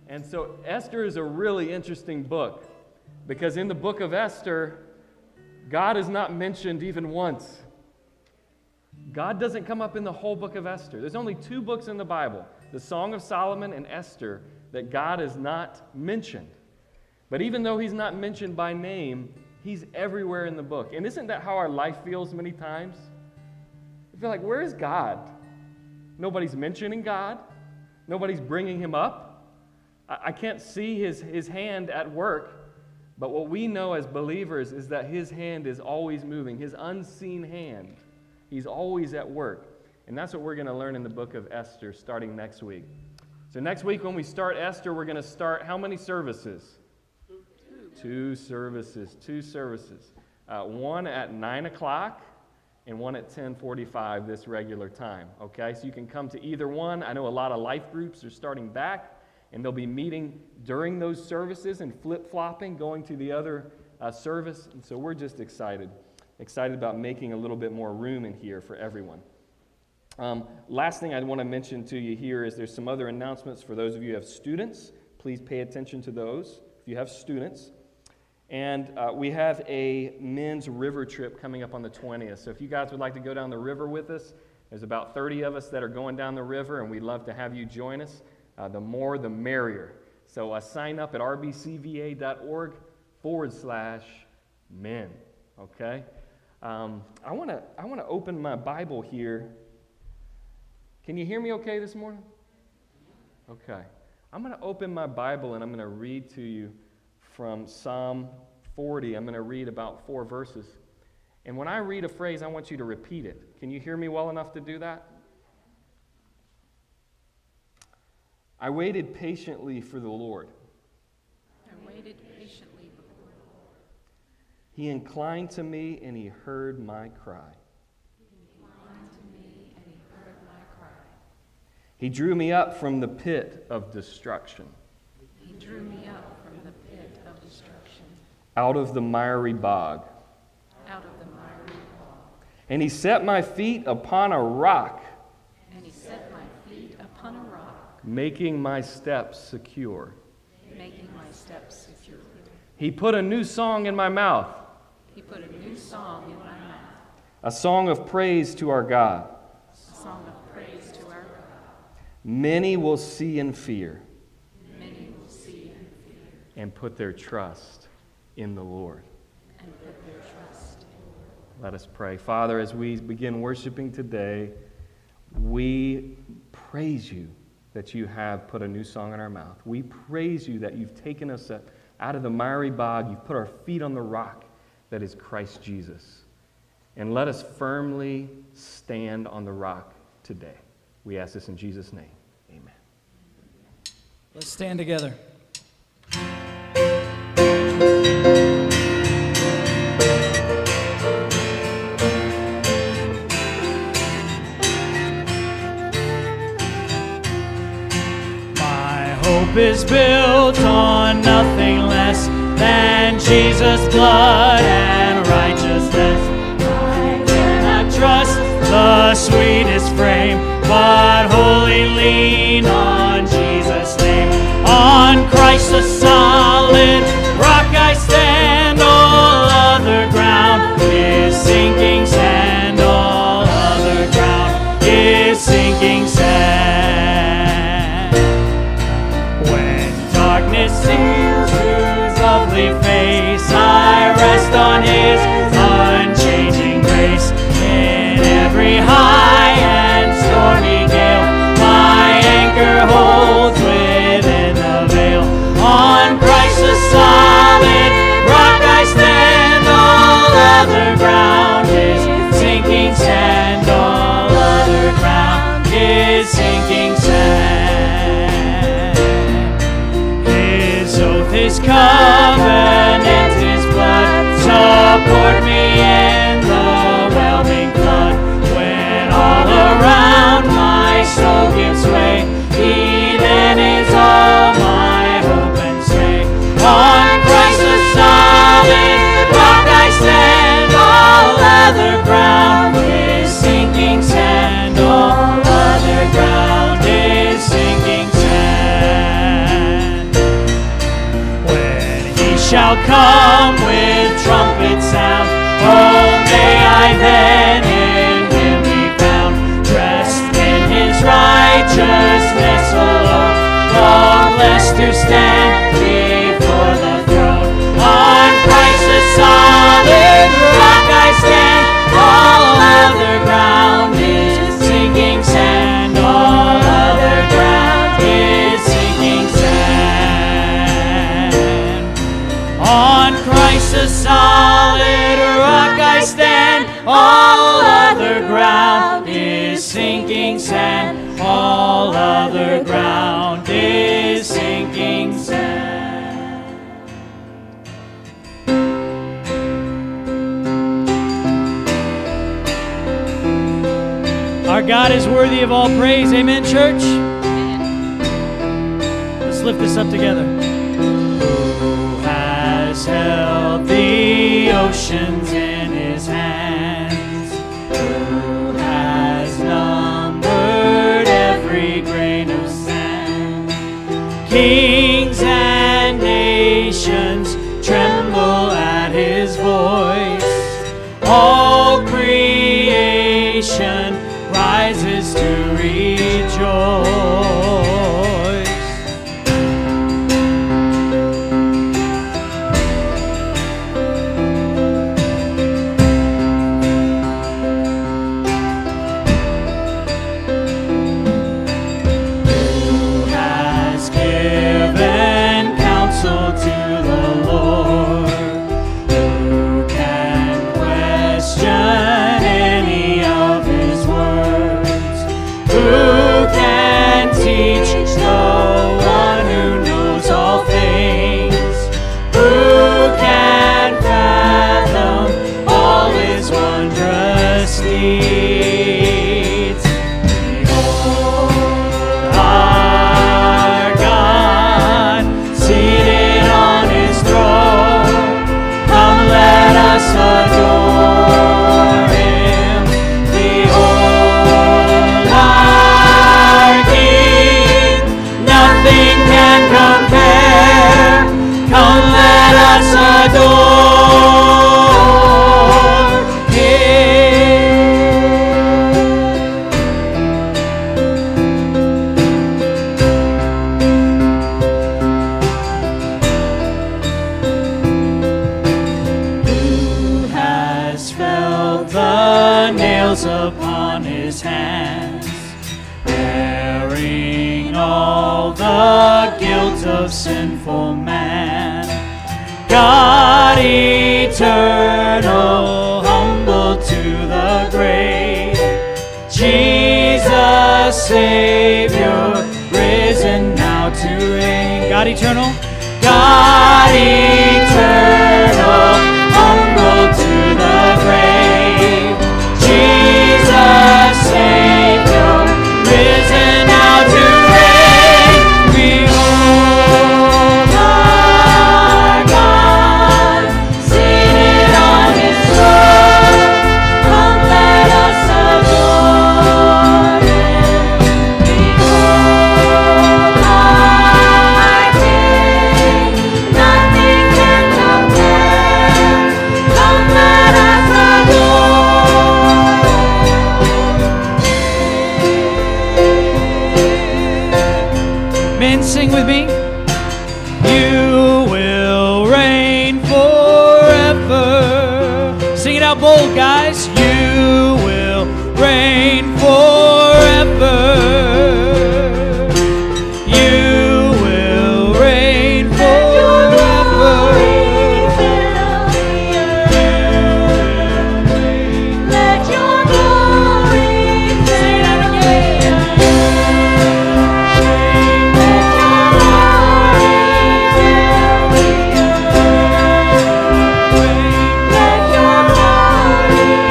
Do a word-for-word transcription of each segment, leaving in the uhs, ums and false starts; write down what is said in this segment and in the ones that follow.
And so Esther is a really interesting book because in the book of Esther, God is not mentioned even once. God doesn't come up in the whole book of Esther. There's only two books in the Bible, the Song of Solomon and Esther, that God is not mentioned. But even though he's not mentioned by name, he's everywhere in the book. And isn't that how our life feels many times? We feel like, where is God? Nobody's mentioning God. Nobody's bringing him up. I, I can't see his, his hand at work. But what we know as believers is that his hand is always moving, his unseen hand. He's always at work. And that's what we're going to learn in the book of Esther starting next week. So next week when we start Esther, we're going to start how many services? Two, two services. Two services. Uh, one at nine o'clock and one at ten forty-five this regular time. Okay, so you can come to either one. I know a lot of life groups are starting back, and they'll be meeting during those services and flip-flopping, going to the other uh, service. And so we're just excited. Excited about making a little bit more room in here for everyone. Um, last thing I want to mention to you here is there's some other announcements for those of you who have students. Please pay attention to those if you have students. And uh, we have a men's river trip coming up on the twentieth. So if you guys would like to go down the river with us, there's about thirty of us that are going down the river, and we'd love to have you join us. Uh, the more, the merrier. So uh, sign up at rbcva.org forward slash men. Okay? Um, I want to I want to open my Bible here. Can you hear me okay this morning? Okay. I'm going to open my Bible and I'm going to read to you from Psalm forty. I'm going to read about four verses. And when I read a phrase, I want you to repeat it. Can you hear me well enough to do that? I waited patiently for the Lord. I waited patiently for the Lord. He inclined to me and he heard my cry. He inclined to me and he heard my cry. He drew me up from the pit of destruction. He drew me up from the pit of destruction. Out of the miry bog. Out of the miry bog. And he set my feet upon a rock. And he set my feet upon a rock. Making my steps secure. Making my steps secure. He put a new song in my mouth. He put a new song in my mouth. A song of praise to our God. A song of praise to our God. Many will see and fear. Many will see and fear. And put their trust in the Lord. And put their trust in the Lord. Let us pray. Father, as we begin worshiping today, we praise you that you have put a new song in our mouth. We praise you that you've taken us out of the miry bog. You've put our feet on the rock that is Christ Jesus. And let us firmly stand on the rock today. We ask this in Jesus' name. Amen. Let's stand together. Hope is built on nothing less than Jesus' blood and righteousness. I cannot trust the sweetest frame, but wholly lean on Jesus' name. On Christ the solid rock I stand, all other ground is sinking sand, all other ground is sinking sand. Darkness seals his lovely face, I rest on his unchanging grace. In every high and stormy gale, my anchor holds within the veil. On Christ the solid rock I stand, all other ground is sinking sand, all other ground is sinking sand. His covenant, his blood, support me in the whelming flood. When all around my soul gives way, he then is all my hope and stay. On Christ the solid rock I stand, all other ground is sinking sand, all other ground is sinking sand. shall come with trumpet sound. Oh, may I then in him be found, dressed in his righteousness alone, all blessed to stand before the throne. On Christ the solid rock I stand, all other ground is sinking sand, all other ground is sinking sand. On Christ the solid rock I stand, all other ground is sinking sand, all other ground is sinking sand. Our God is worthy of all praise. Amen, church? Let's lift this up together. Who has held the oceans in his hands? Who has numbered every grain of sand? Kings and nations tremble at his voice. All creation rises to rejoice. Who has given counsel to the Lord? Who can question any of his words? Who can teach the one who knows all things? Who can fathom all his wondrous deeds? Behold, our God, seated on his throne. Come, let us adore him. Behold, our King, nothing can compare. Come, let us adore him. Who has felt the nails upon his hands, bearing all the guilt of sinful man? God eternal, humble to the grave, Jesus Savior, risen now to reign. God eternal, God eternal, humble to the grave, Jesus Savior, risen now to reign. Behold, our God, seated on his throne. Come, let us adore him. Behold, our King, nothing can compare. Come, let us adore. Men, sing with me. You will reign forever. Sing it out bold, guys. You will reign forever. You will reign forever. Let your glory sing that again. Let your glory fill the earth. Let your glory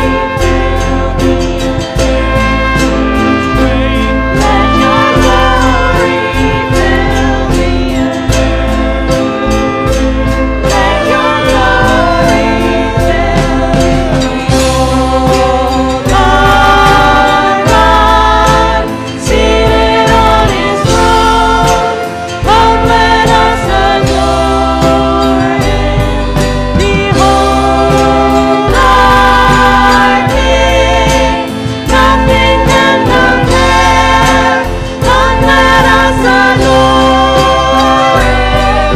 us adore Him.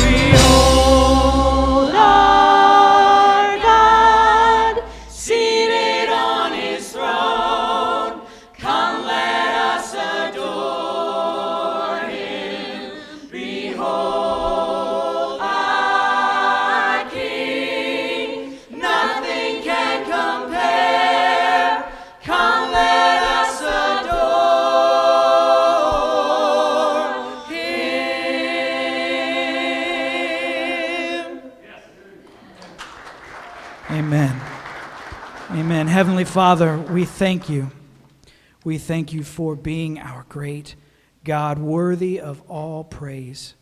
Behold our God, seated on His throne. Come, let us adore Him. Behold our King, nothing can compare. Come, let us adore Him. Amen. Amen. Heavenly Father, we thank you. We thank you for being our great God, worthy of all praise.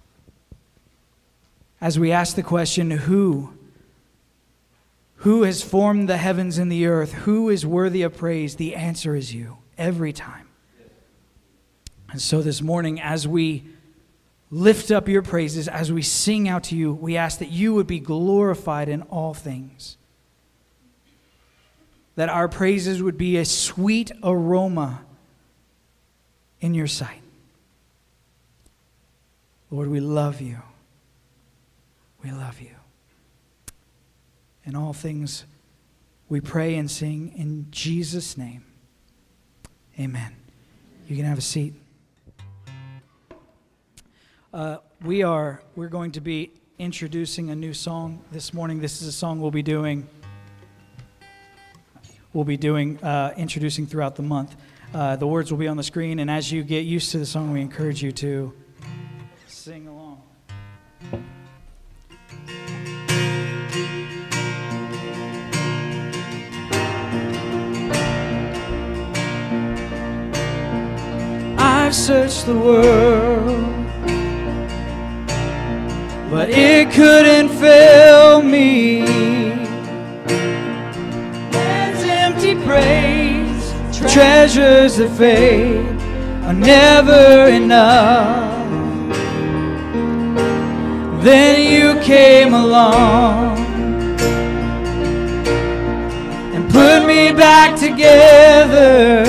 As we ask the question, who? Who has formed the heavens and the earth? Who is worthy of praise? The answer is you, every time. And so this morning, as we lift up your praises, as we sing out to you, we ask that you would be glorified in all things. That our praises would be a sweet aroma in your sight. Lord, we love you. We love you. In all things, we pray and sing in Jesus' name. Amen. You can have a seat. Uh, we are, we're going to be introducing a new song this morning. This is a song we'll be doing, we'll be doing, uh, introducing throughout the month. Uh, the words will be on the screen, and as you get used to the song, we encourage you to sing along. I've searched the world, but it couldn't fill me. There's empty praise, treasures that fade are never enough. Then you came along and put me back together,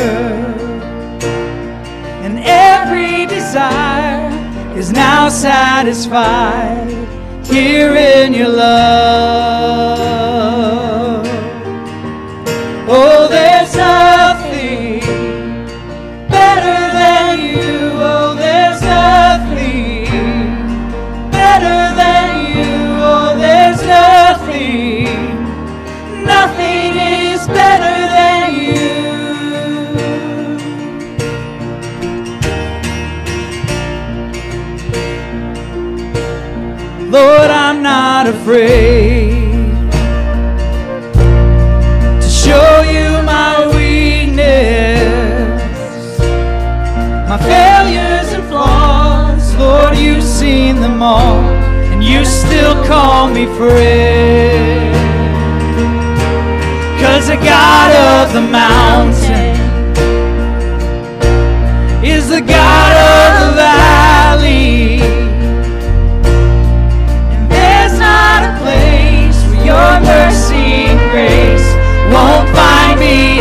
and every desire is now satisfied here in your love. Oh, there's nothing better than you. Oh, there's nothing better than you. Oh, there's nothing, nothing is better than you. Lord, I'm not afraid to show you my weakness, my failures and flaws. Lord, you've seen them all, and you still call me friend. 'Cause the God of the mountain is the God of the valley. Your mercy and grace won't find me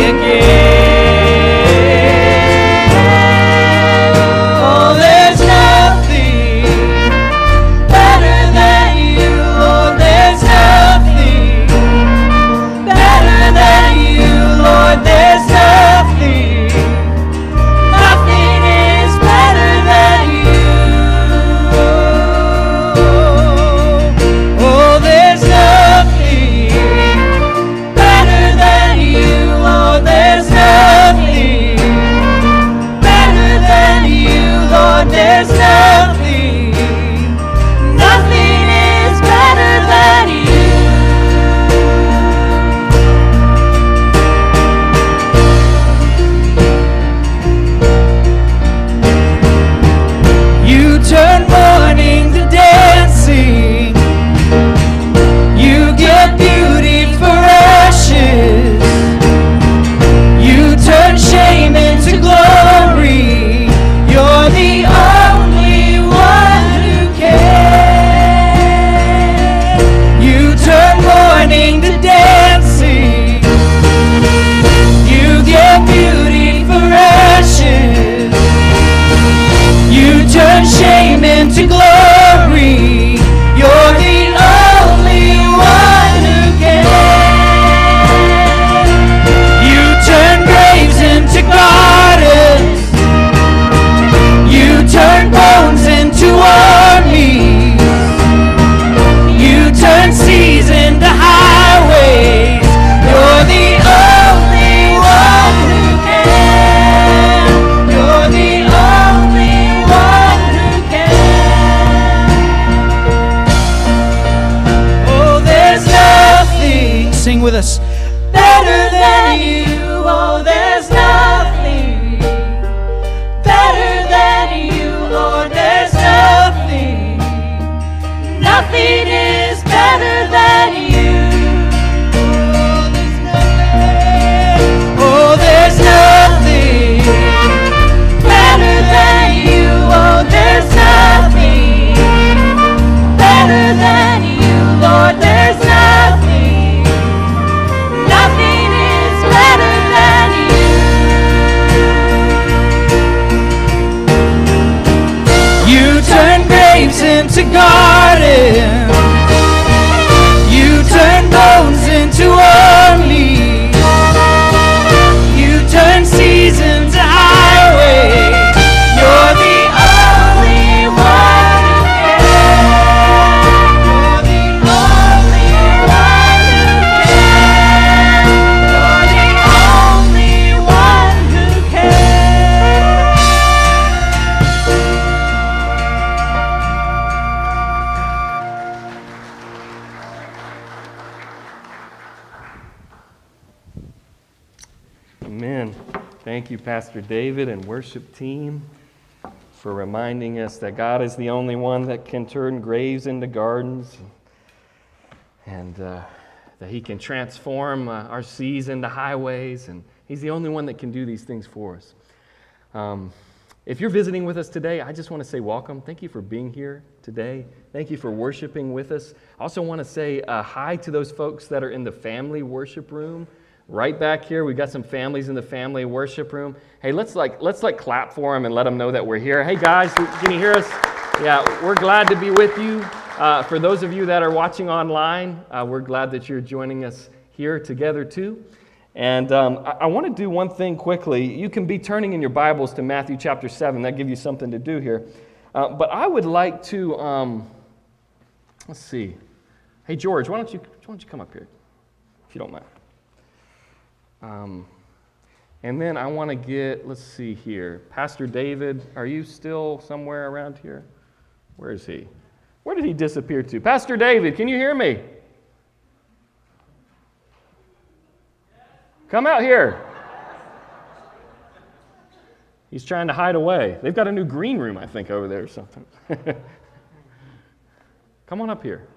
again. Oh, there's nothing better than you. Lord, there's nothing better than you. Lord, there's nothing, nothing is into glory. You're the only one who can. You turn graves into gardens. You turn bones into armies. You turn seas into highways. You're the only one who can. You're the only one who can. Oh, there's nothing, sing with us, better than you. Oh, there's nothing better than you. Oh, there's nothing, nothing is better than you. Oh, there's nothing better than you. Oh, there's nothing better than you. Lord, there's nothing, nothing is better than you. You turn graves into gardens. You turn bones into armies. You turn seas into highways. You're the only one who can. You're the only one who can. You're the only one who can. Amen. Thank you, Pastor David and worship team, for reminding us that God is the only one that can turn graves into gardens, and uh, that He can transform uh, our seas into highways, and He's the only one that can do these things for us. Um, if you're visiting with us today, I just want to say welcome. Thank you for being here today. Thank you for worshiping with us. I also want to say uh, hi to those folks that are in the family worship room. Right back here, we've got some families in the family worship room. Hey, let's like let's like clap for them and let them know that we're here. Hey guys, can you hear us? Yeah, we're glad to be with you. Uh, for those of you that are watching online, uh, we're glad that you're joining us here together too. And um, I, I want to do one thing quickly. You can be turning in your Bibles to Matthew chapter seven. That gives you something to do here. Uh, but I would like to, um, let's see. Hey George, why don't you why don't you come up here, if you don't mind. Um, and then I want to get, let's see here, Pastor David, are you still somewhere around here? Where is he? Where did he disappear to? Pastor David, can you hear me? Come out here. He's trying to hide away. They've got a new green room, I think, over there or something. Come on up here.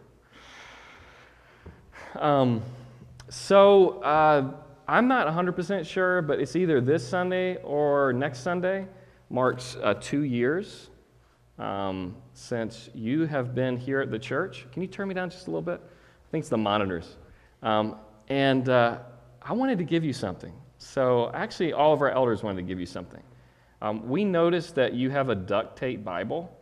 Um, so, uh, I'm not one hundred percent sure, but it's either this Sunday or next Sunday. Marks uh, two years um, since you have been here at the church. Can you turn me down just a little bit? I think it's the monitors. Um, and uh, I wanted to give you something. So actually, all of our elders wanted to give you something. Um, we noticed that you have a duct tape Bible.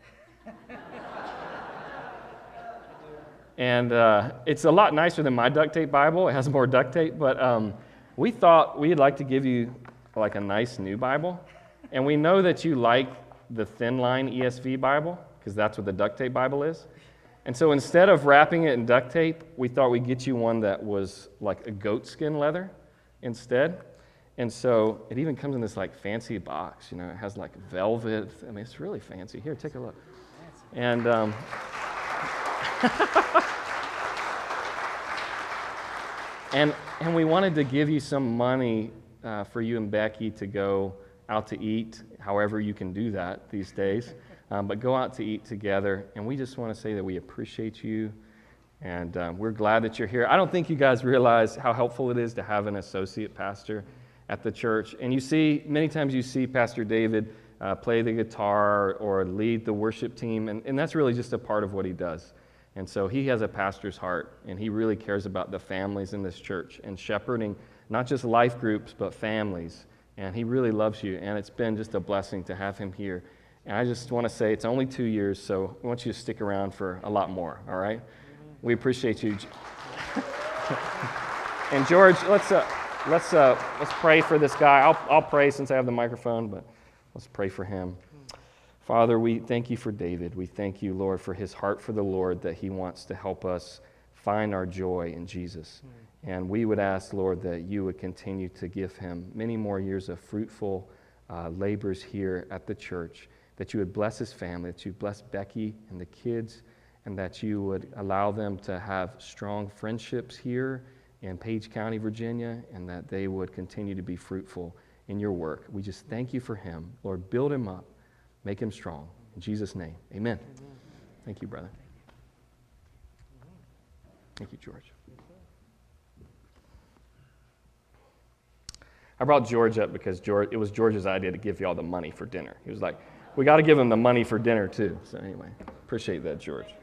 And uh, it's a lot nicer than my duct tape Bible. It has more duct tape, but um, we thought we'd like to give you like a nice new Bible. And we know that you like the thin line E S V Bible, because that's what the duct tape Bible is. And so instead of wrapping it in duct tape, we thought we'd get you one that was like a goat skin leather instead. And so it even comes in this like fancy box, you know, it has like velvet. I mean, it's really fancy. Here, take a look. And um, and and we wanted to give you some money uh, for you and Becky to go out to eat, however you can do that these days. Um, but go out to eat together, and we just want to say that we appreciate you, and um, we're glad that you're here. I don't think you guys realize how helpful it is to have an associate pastor at the church. And you see, many times you see Pastor David uh, play the guitar or lead the worship team, and, and that's really just a part of what he does. And so he has a pastor's heart, and he really cares about the families in this church and shepherding not just life groups, but families. And he really loves you, and it's been just a blessing to have him here. And I just want to say it's only two years, so we want you to stick around for a lot more, all right? We appreciate you. And George, let's uh, let's uh, let's pray for this guy. I'll I'll pray since I have the microphone, but let's pray for him. Father, we thank you for David. We thank you, Lord, for his heart for the Lord, that he wants to help us find our joy in Jesus. And we would ask, Lord, that you would continue to give him many more years of fruitful uh, labors here at the church, that you would bless his family, that you would bless Becky and the kids, and that you would allow them to have strong friendships here in Page County, Virginia, and that they would continue to be fruitful in your work. We just thank you for him. Lord, build him up. Make him strong. In Jesus' name, amen. Amen. Thank you, brother. Thank you, George. I brought George up because George, it was George's idea to give you all the money for dinner. He was like, we got to give him the money for dinner too. So anyway, appreciate that, George.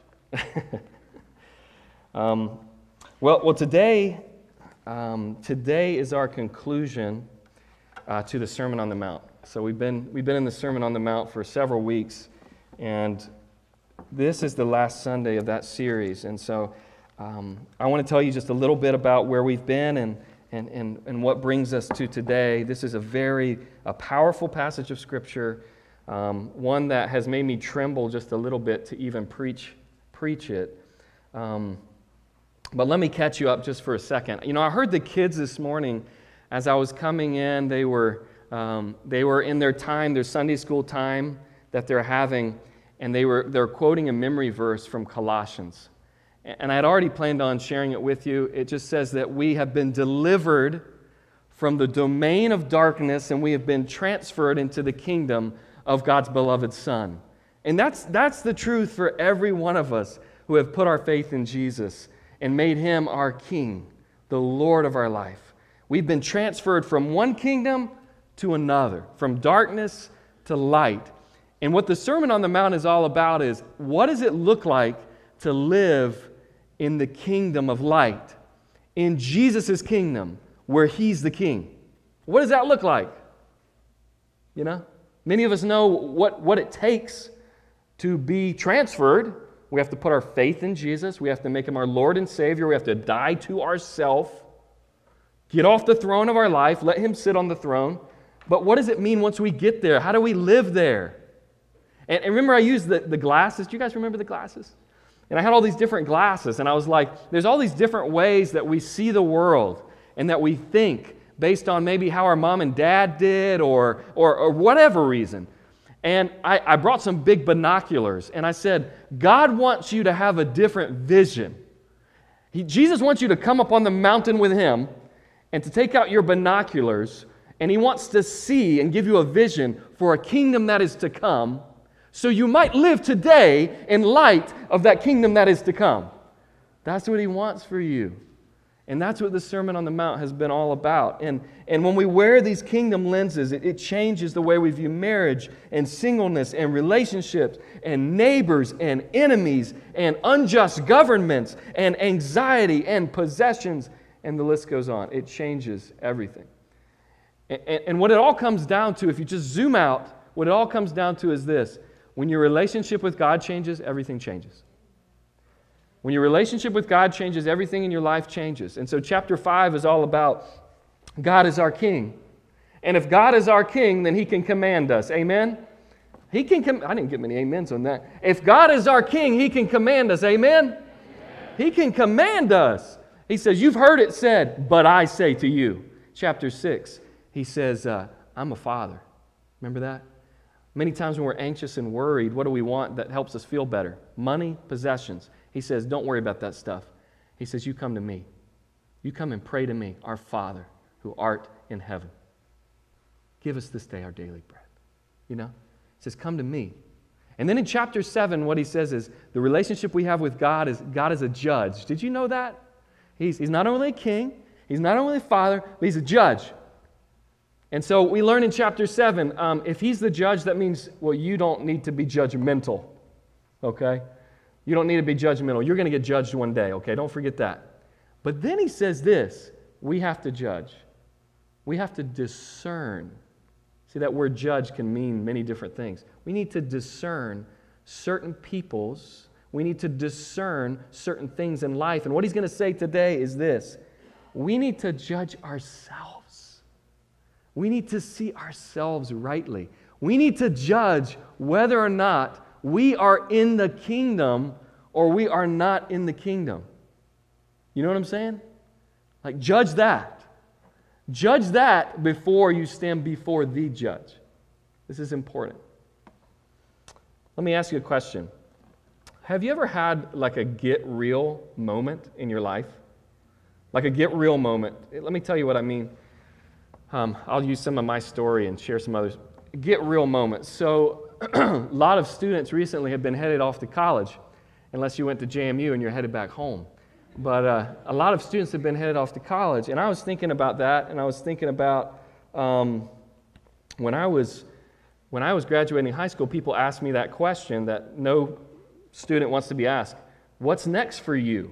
um, well, well, today, um, today is our conclusion uh, to the Sermon on the Mount. So we've been we've been in the Sermon on the Mount for several weeks, and this is the last Sunday of that series. And so um, I want to tell you just a little bit about where we've been and and and and what brings us to today. This is a very a powerful passage of Scripture, um, one that has made me tremble just a little bit to even preach preach it. Um, but let me catch you up just for a second. You know, I heard the kids this morning as I was coming in. They were Um, they were in their time, their Sunday school time that they're having, and they were they're quoting a memory verse from Colossians. And I had already planned on sharing it with you. It just says that we have been delivered from the domain of darkness and we have been transferred into the kingdom of God's beloved Son. And that's that's the truth for every one of us who have put our faith in Jesus and made Him our King, the Lord of our life. We've been transferred from one kingdom to another, from darkness to light. And what the Sermon on the Mount is all about is, what does it look like to live in the kingdom of light, in Jesus' kingdom, where He's the King? What does that look like? You know, many of us know what, what it takes to be transferred. We have to put our faith in Jesus. We have to make Him our Lord and Savior. We have to die to ourselves, get off the throne of our life, let Him sit on the throne. But what does it mean once we get there? How do we live there? And, and remember, I used the, the glasses. Do you guys remember the glasses? And I had all these different glasses, and I was like, there's all these different ways that we see the world and that we think based on maybe how our mom and dad did or, or, or whatever reason. And I, I brought some big binoculars, and I said, God wants you to have a different vision. He, Jesus wants you to come up on the mountain with Him and to take out your binoculars, and He wants to see and give you a vision for a kingdom that is to come, so you might live today in light of that kingdom that is to come. That's what He wants for you. And that's what the Sermon on the Mount has been all about. And, and when we wear these kingdom lenses, it, it changes the way we view marriage and singleness and relationships and neighbors and enemies and unjust governments and anxiety and possessions, and the list goes on. It changes everything. And, and, and what it all comes down to, if you just zoom out, what it all comes down to is this. When your relationship with God changes, everything changes. When your relationship with God changes, everything in your life changes. And so chapter five is all about God is our King. And if God is our King, then He can command us. Amen? He can com- I didn't get many amens on that. If God is our King, He can command us. Amen? Amen? He can command us. He says, you've heard it said, but I say to you. Chapter six, He says, uh, I'm a father. Remember that? Many times when we're anxious and worried, what do we want that helps us feel better? Money, possessions. He says, don't worry about that stuff. He says, you come to me. You come and pray to me, our Father, who art in heaven. Give us this day our daily bread. You know? He says, come to me. And then in chapter seven, what he says is, the relationship we have with God is God is a judge. Did you know that? He's, he's not only a king, He's not only a father, but He's a judge. And so we learn in chapter seven, um, if He's the judge, that means, well, you don't need to be judgmental, okay? You don't need to be judgmental. You're going to get judged one day, okay? Don't forget that. But then He says this, we have to judge. We have to discern See, that word judge can mean many different things. We need to discern certain people's, we need to discern certain things in life. And what he's going to say today is this: we need to judge ourselves. We need to see ourselves rightly. We need to judge whether or not we are in the kingdom or we are not in the kingdom. You know what I'm saying? Like, judge that. Judge that before you stand before the judge. This is important. Let me ask you a question. Have you ever had like a get real moment in your life? Like a get real moment. Let me tell you what I mean. Um, I'll use some of my story and share some others. Get real moments. So a lot of students recently have been headed off to college, unless you went to J M U and you're headed back home. But uh, a lot of students have been headed off to college, and I was thinking about that, and I was thinking about um, when I was when I was graduating high school, people asked me that question that no student wants to be asked: what's next for you?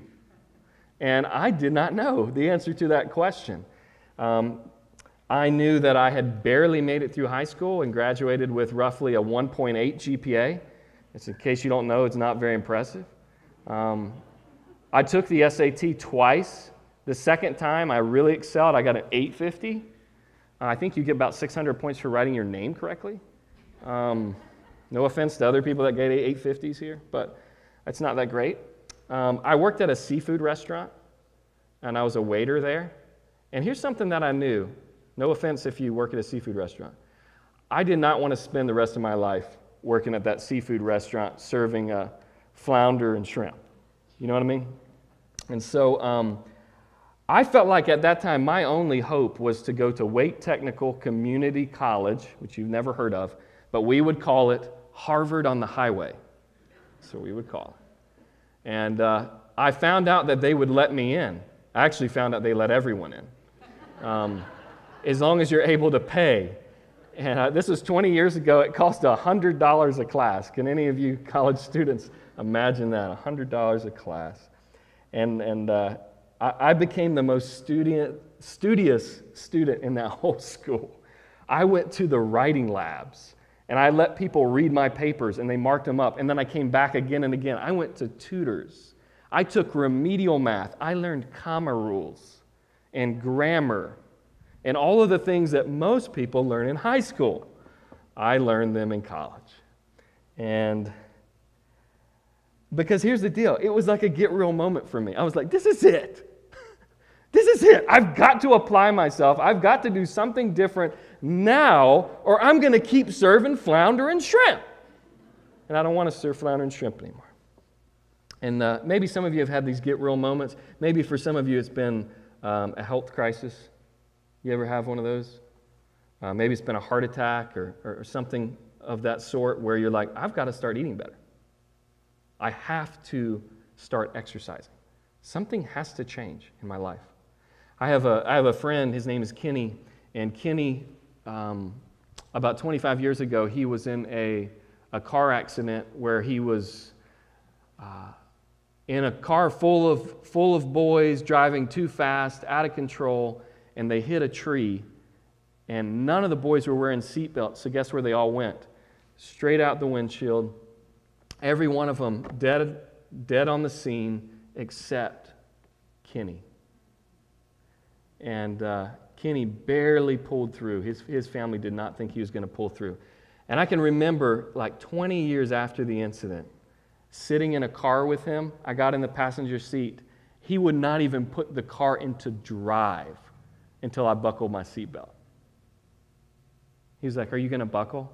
And I did not know the answer to that question. Um, I knew that I had barely made it through high school and graduated with roughly a one point eight G P A. It's, in case you don't know, it's not very impressive. Um, I took the S A T twice. The second time, I really excelled. I got an eight fifty. Uh, I think you get about six hundred points for writing your name correctly. Um, no offense to other people that get eight fifties here, but it's not that great. Um, I worked at a seafood restaurant, and I was a waiter there. And here's something that I knew. No offense if you work at a seafood restaurant. I did not want to spend the rest of my life working at that seafood restaurant serving uh, flounder and shrimp. You know what I mean? And so um, I felt like at that time my only hope was to go to Wake Technical Community College, which you've never heard of, but we would call it Harvard on the Highway. So we would call it. And uh, I found out that they would let me in. I actually found out they let everyone in, um, as long as you're able to pay. And uh, this was twenty years ago. It cost one hundred dollars a class. Can any of you college students imagine that? one hundred dollars a class. And, and uh, I, I became the most student, studious student in that whole school. I went to the writing labs, and I let people read my papers, and they marked them up. And then I came back again and again. I went to tutors. I took remedial math. I learned comma rules and grammar and all of the things that most people learn in high school. I learned them in college. And because here's the deal. It was like a get real moment for me. I was like, this is it. This is it. I've got to apply myself. I've got to do something different now, or I'm going to keep serving flounder and shrimp. And I don't want to serve flounder and shrimp anymore. And uh, maybe some of you have had these get real moments. Maybe for some of you it's been um, a health crisis. You ever have one of those? Uh, maybe it's been a heart attack or, or something of that sort where you're like, I've got to start eating better. I have to start exercising. Something has to change in my life. I have a, I have a friend, his name is Kenny, and Kenny, um, about twenty-five years ago, he was in a, a car accident where he was uh, in a car full of, full of boys driving too fast, out of control, and they hit a tree, and none of the boys were wearing seatbelts, so guess where they all went? Straight out the windshield. Every one of them dead, dead on the scene except Kenny. And uh, Kenny barely pulled through. His, his family did not think he was going to pull through. And I can remember like twenty years after the incident, sitting in a car with him. I got in the passenger seat. He would not even put the car into drive until I buckled my seatbelt. He was like, are you going to buckle?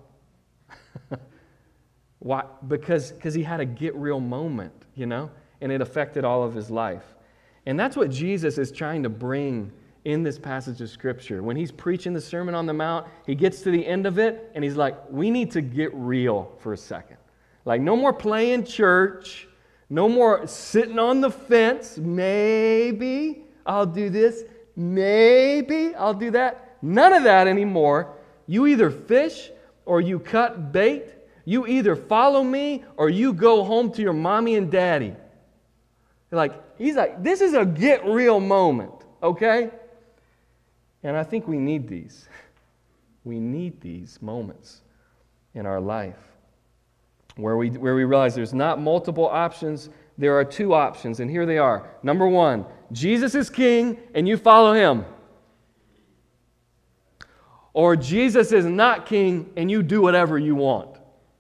Why? Because because he had a get real moment, you know, and it affected all of his life. And that's what Jesus is trying to bring in this passage of Scripture. When he's preaching the Sermon on the Mount, he gets to the end of it, and he's like, we need to get real for a second. Like, no more playing church, no more sitting on the fence. Maybe I'll do this. Maybe I'll do that. None of that anymore. You either fish or you cut bait. You either follow me or you go home to your mommy and daddy. Like, he's like, this is a get real moment, okay? And I think we need these. We need these moments in our life where we, where we realize there's not multiple options, there are two options, and here they are. Number one, Jesus is king and you follow him. Or Jesus is not king and you do whatever you want.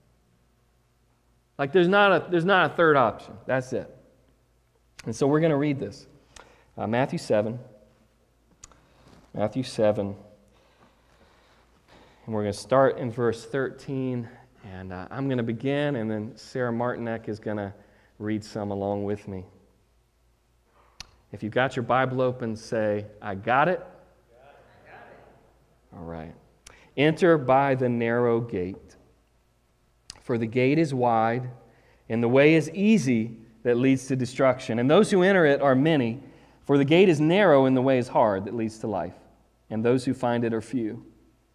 Like there's not a, there's not a third option. That's it. And so we're going to read this. Uh, Matthew seven. Matthew seven. And we're going to start in verse thirteen. And uh, I'm going to begin, and then Sarah Martinek is going to read some along with me. If you've got your Bible open, say, I got it. I got it. All right. Enter by the narrow gate. For the gate is wide, and the way is easy that leads to destruction. And those who enter it are many. For the gate is narrow, and the way is hard that leads to life. And those who find it are few.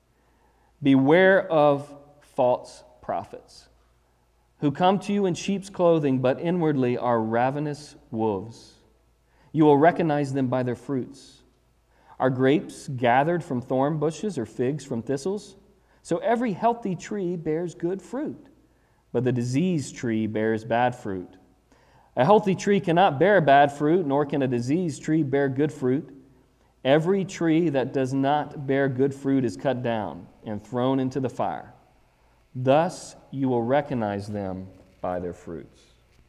Beware of false prophets, who come to you in sheep's clothing, but inwardly are ravenous wolves. You will recognize them by their fruits. Are grapes gathered from thorn bushes or figs from thistles? So every healthy tree bears good fruit, but the diseased tree bears bad fruit. A healthy tree cannot bear bad fruit, nor can a diseased tree bear good fruit. Every tree that does not bear good fruit is cut down and thrown into the fire. Thus you will recognize them by their fruits.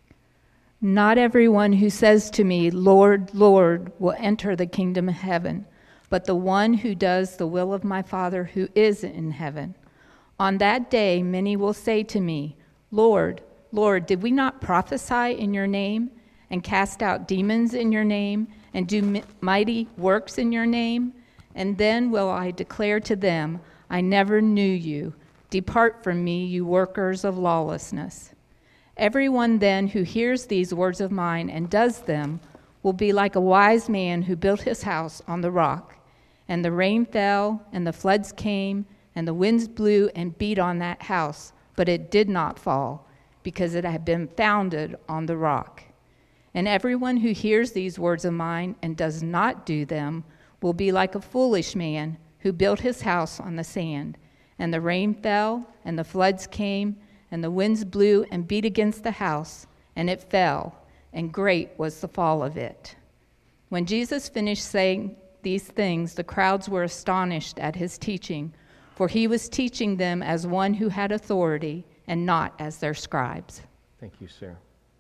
Not everyone who says to me, Lord, Lord, will enter the kingdom of heaven, but the one who does the will of my Father who is in heaven. On that day many will say to me, Lord, Lord, did we not prophesy in your name, and cast out demons in your name, and do mighty works in your name? And then will I declare to them, I never knew you. Depart from me, you workers of lawlessness. Everyone then who hears these words of mine and does them will be like a wise man who built his house on the rock. And the rain fell, and the floods came, and the winds blew and beat on that house, but it did not fall, because it had been founded on the rock. And everyone who hears these words of mine and does not do them will be like a foolish man who built his house on the sand. And the rain fell, and the floods came, and the winds blew and beat against the house, and it fell, and great was the fall of it. When Jesus finished saying these things, the crowds were astonished at his teaching, for he was teaching them as one who had authority, and not as their scribes. Thank you, Sarah.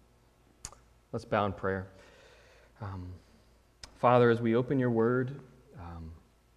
Let's bow in prayer. Um, Father, as we open your word, um,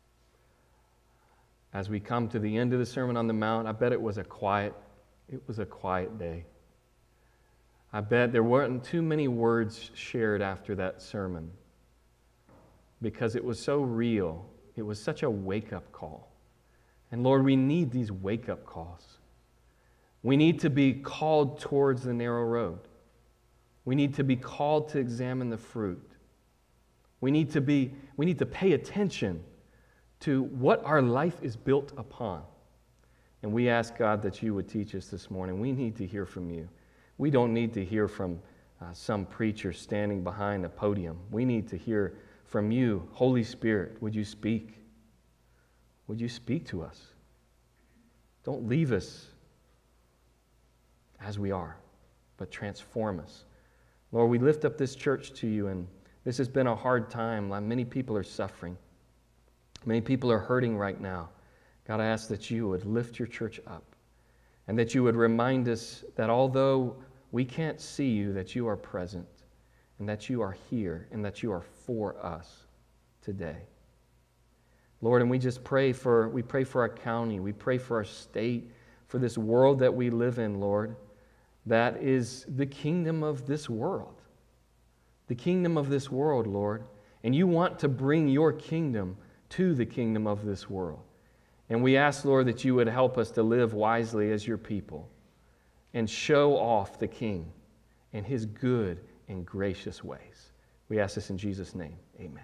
as we come to the end of the Sermon on the Mount, I bet it was a quiet, it was a quiet day. I bet there weren't too many words shared after that sermon because it was so real. It was such a wake-up call. And Lord, we need these wake-up calls. We need to be called towards the narrow road. We need to be called to examine the fruit. We need to be, we need to pay attention to what our life is built upon. And we ask, God, that you would teach us this morning. We need to hear from you. We don't need to hear from uh, some preacher standing behind a podium. We need to hear from you. Holy Spirit, would you speak? Would you speak to us? Don't leave us as we are, but transform us. Lord, we lift up this church to you, and this has been a hard time. Many people are suffering. Many people are hurting right now. God, I ask that you would lift your church up and that you would remind us that although we can't see you, that you are present and that you are here and that you are for us today. Lord, and we just pray for, we pray for our county, we pray for our state, for this world that we live in, Lord, that is the kingdom of this world. The kingdom of this world, Lord. And you want to bring your kingdom to the kingdom of this world. And we ask, Lord, that you would help us to live wisely as your people and show off the King and his good and gracious ways. We ask this in Jesus' name. Amen.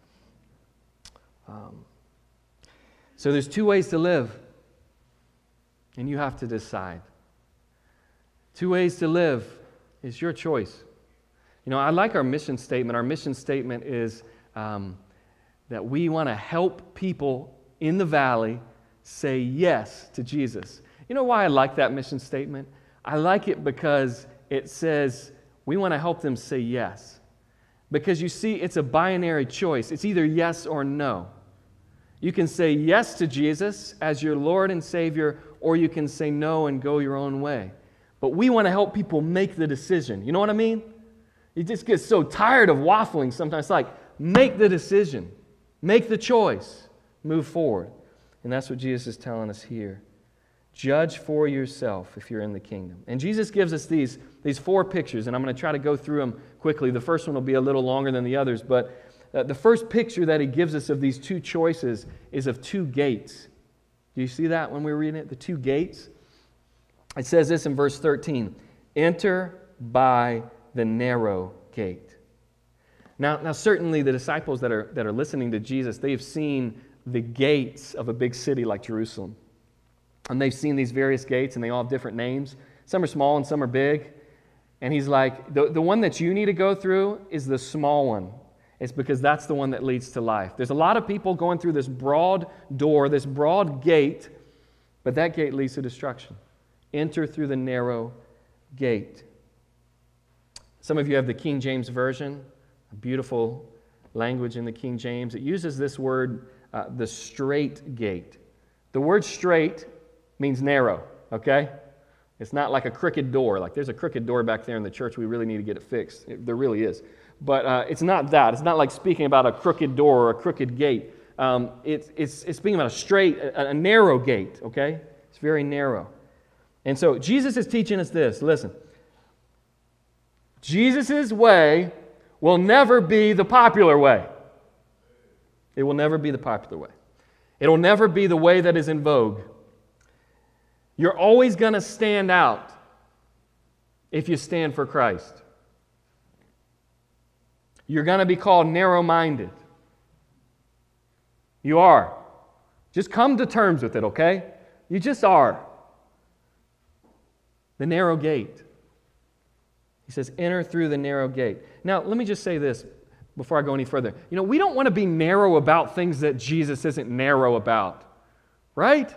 Um, so there's two ways to live, and you have to decide. Two ways to live is your choice. You know, I like our mission statement. Our mission statement is um, that we want to help people in the valley say yes to Jesus. You know why I like that mission statement? I like it because it says we want to help them say yes. Because you see, it's a binary choice. It's either yes or no. You can say yes to Jesus as your Lord and Savior, or you can say no and go your own way. But we want to help people make the decision. You know what I mean? You just get so tired of waffling sometimes. It's like, make the decision. Make the choice. Move forward. And that's what Jesus is telling us here. Judge for yourself if you're in the kingdom. And Jesus gives us these, these four pictures, and I'm going to try to go through them quickly. The first one will be a little longer than the others, but uh, the first picture that he gives us of these two choices is of two gates. Do you see that when we were reading it? The two gates? It says this in verse thirteen, enter by the narrow gate. Now, now certainly the disciples that are, that are listening to Jesus, they've seen the gates of a big city like Jerusalem. And they've seen these various gates, and they all have different names. Some are small and some are big. And he's like, the, the one that you need to go through is the small one. It's because that's the one that leads to life. There's a lot of people going through this broad door, this broad gate, but that gate leads to destruction. Enter through the narrow gate. Some of you have the King James Version, a beautiful language in the King James. It uses this word, uh, the straight gate. The word straight means narrow, okay? It's not like a crooked door. Like there's a crooked door back there in the church. We really need to get it fixed. It, there really is. But uh, it's not that. It's not like speaking about a crooked door or a crooked gate. Um, it's, it's, it's speaking about a straight, a, a narrow gate, okay? It's very narrow. And so Jesus is teaching us this. Listen. Jesus' way will never be the popular way. It will never be the popular way. It will never be the way that is in vogue. You're always going to stand out if you stand for Christ. You're going to be called narrow-minded. You are. Just come to terms with it, okay? You just are. The narrow gate. He says, enter through the narrow gate. Now, let me just say this before I go any further. You know, we don't want to be narrow about things that Jesus isn't narrow about. Right?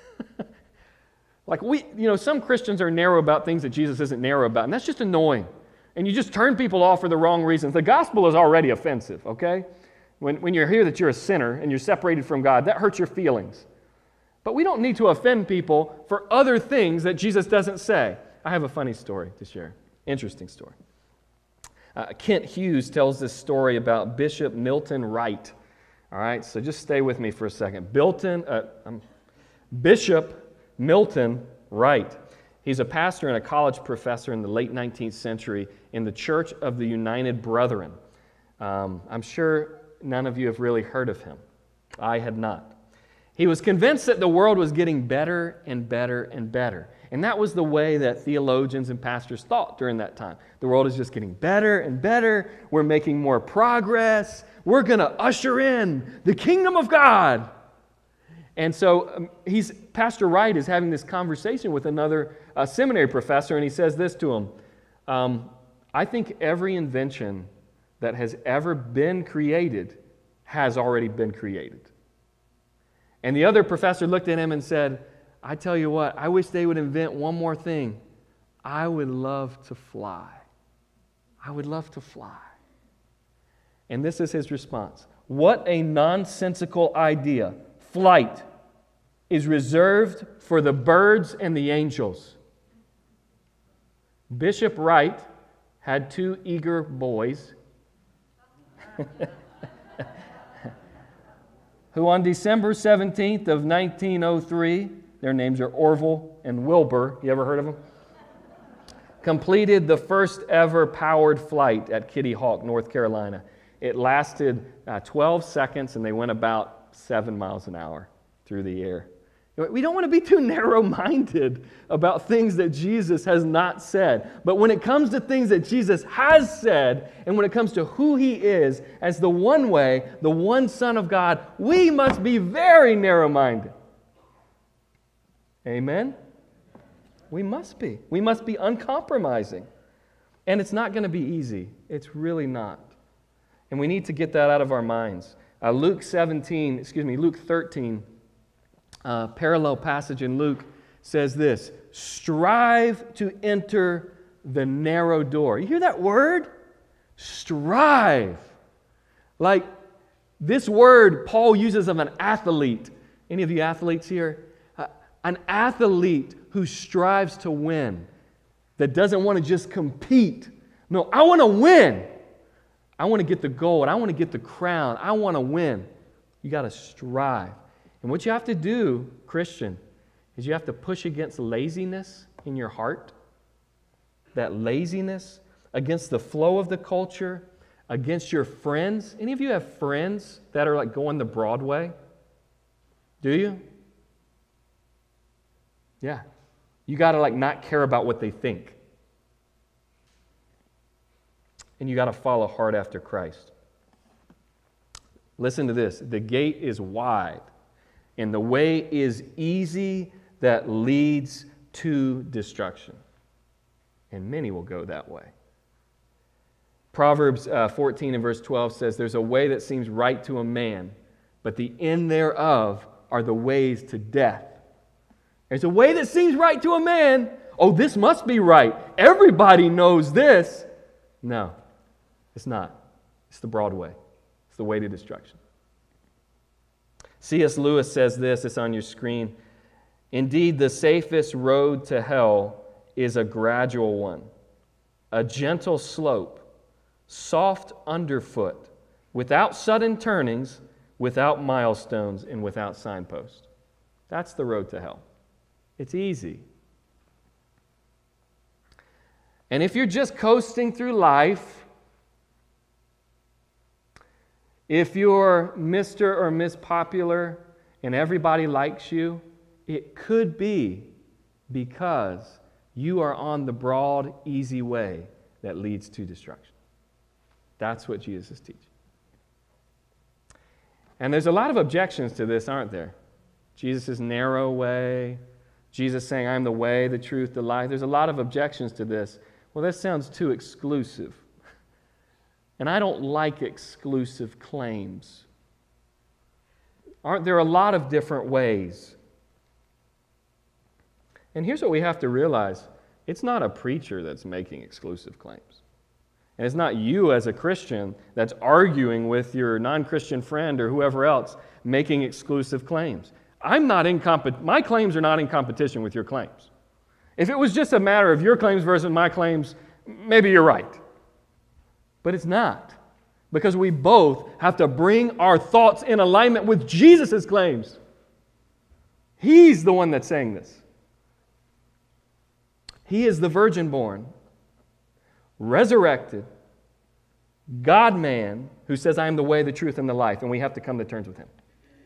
Like we, you know, some Christians are narrow about things that Jesus isn't narrow about, and that's just annoying. And you just turn people off for the wrong reasons. The gospel is already offensive, okay? When, when you hear that you're a sinner and you're separated from God, that hurts your feelings. But we don't need to offend people for other things that Jesus doesn't say. I have a funny story to share. Interesting story. Uh, Kent Hughes tells this story about Bishop Milton Wright. All right, so just stay with me for a second. Bilton, uh, um, Bishop Milton Wright. He's a pastor and a college professor in the late nineteenth century in the Church of the United Brethren. Um, I'm sure none of you have really heard of him. I had not. He was convinced that the world was getting better and better and better. And that was the way that theologians and pastors thought during that time. The world is just getting better and better. We're making more progress. We're going to usher in the kingdom of God. And so um, he's Pastor Wright is having this conversation with another uh, seminary professor, and he says this to him. Um, I think every invention that has ever been created has already been created. And the other professor looked at him and said, I tell you what, I wish they would invent one more thing. I would love to fly. I would love to fly. And this is his response. What a nonsensical idea. Flight is reserved for the birds and the angels. Bishop Wright had two eager boys who on December seventeenth of nineteen oh three, their names are Orville and Wilbur, you ever heard of them? Completed the first ever powered flight at Kitty Hawk, North Carolina. It lasted uh, twelve seconds and they went about seven miles an hour through the air. We don't want to be too narrow-minded about things that Jesus has not said. But when it comes to things that Jesus has said, and when it comes to who He is as the one way, the one Son of God, we must be very narrow-minded. Amen? We must be. We must be uncompromising. And it's not going to be easy. It's really not. And we need to get that out of our minds. Uh, Luke seventeen, excuse me, Luke thirteen, uh, parallel passage in Luke says this: strive to enter the narrow door. You hear that word? Strive. Like this word Paul uses of an athlete. Any of you athletes here? Uh, an athlete who strives to win, that doesn't want to just compete. No, I want to win. I want to get the gold. I want to get the crown. I want to win. You got to strive. And what you have to do, Christian, is you have to push against laziness in your heart. That laziness, against the flow of the culture, against your friends. Any of you have friends that are like going to Broadway? Do you? Yeah. You got to like not care about what they think. And you got to follow hard after Christ. Listen to this. The gate is wide, and the way is easy that leads to destruction. And many will go that way. Proverbs uh, fourteen and verse twelve says, there's a way that seems right to a man, but the end thereof are the ways to death. There's a way that seems right to a man. Oh, this must be right. Everybody knows this. No, it's not. It's the broad way. It's the way to destruction. C S Lewis says this, it's on your screen. Indeed, the safest road to hell is a gradual one, a gentle slope, soft underfoot, without sudden turnings, without milestones, and without signposts. That's the road to hell. It's easy. And if you're just coasting through life, if you're Mister or Miss Popular and everybody likes you, it could be because you are on the broad, easy way that leads to destruction. That's what Jesus is teaching. And there's a lot of objections to this, aren't there? Jesus' narrow way, Jesus saying, I'm the way, the truth, the life. There's a lot of objections to this. Well, that sounds too exclusive. And I don't like exclusive claims. Aren't there a lot of different ways? And here's what we have to realize. It's not a preacher that's making exclusive claims. And it's not you as a Christian that's arguing with your non-Christian friend or whoever else making exclusive claims. I'm not in comp- my claims are not in competition with your claims. If it was just a matter of your claims versus my claims, maybe you're right. But it's not. Because we both have to bring our thoughts in alignment with Jesus' claims. He's the one that's saying this. He is the virgin born, resurrected, God-man who says, I am the way, the truth, and the life, and we have to come to terms with Him.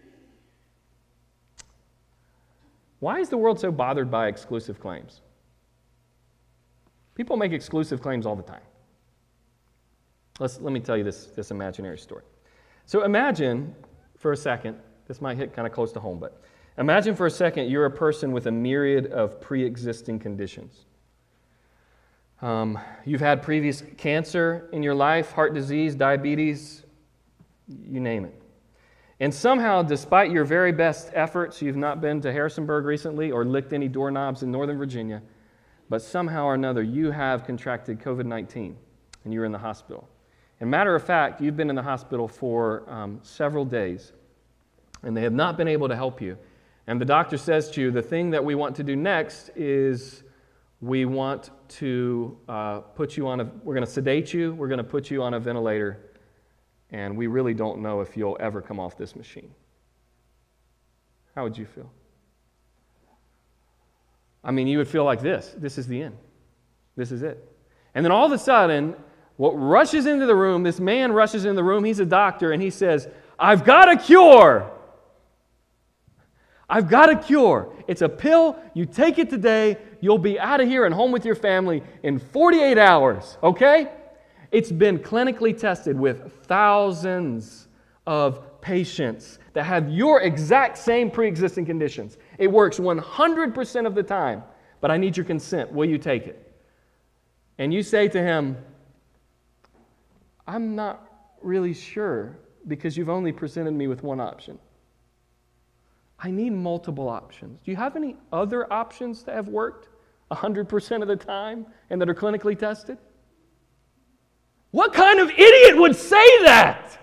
Why is the world so bothered by exclusive claims? People make exclusive claims all the time. Let's, let me tell you this, this imaginary story. So imagine for a second, this might hit kind of close to home, but imagine for a second you're a person with a myriad of pre-existing conditions. Um, you've had previous cancer in your life, heart disease, diabetes, you name it. And somehow, despite your very best efforts, you've not been to Harrisonburg recently or licked any doorknobs in Northern Virginia, but somehow or another you have contracted covid nineteen and you're in the hospital. And matter of fact, you've been in the hospital for um, several days and they have not been able to help you. And the doctor says to you, the thing that we want to do next is we want to uh, put you on a, we're going to sedate you, we're going to put you on a ventilator, and we really don't know if you'll ever come off this machine. How would you feel? I mean, you would feel like this. This is the end. This is it. And then all of a sudden, what rushes into the room, this man rushes into the room, he's a doctor, and he says, I've got a cure. I've got a cure. It's a pill. You take it today. You'll be out of here and home with your family in forty-eight hours, okay? It's been clinically tested with thousands of patients that have your exact same pre-existing conditions. It works one hundred percent of the time, but I need your consent. Will you take it? And you say to him, I'm not really sure because you've only presented me with one option. I need multiple options. Do you have any other options that have worked one hundred percent of the time and that are clinically tested? What kind of idiot would say that?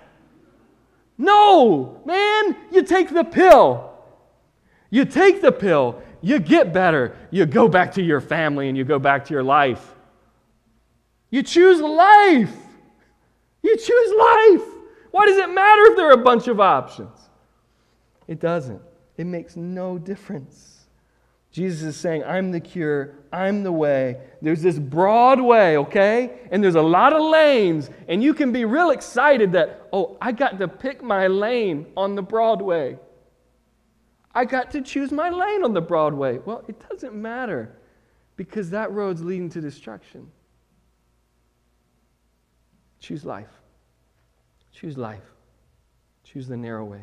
No, man, you take the pill. You take the pill, you get better, you go back to your family and you go back to your life. You choose life. You choose life. Why does it matter if there are a bunch of options? It doesn't. It makes no difference. Jesus is saying, I'm the cure, I'm the way. There's this broad way, okay? And there's a lot of lanes, and you can be real excited that, oh, I got to pick my lane on the broad way. I got to choose my lane on the broad way. Well, it doesn't matter, because that road's leading to destruction. Choose life. Choose life. Choose the narrow way.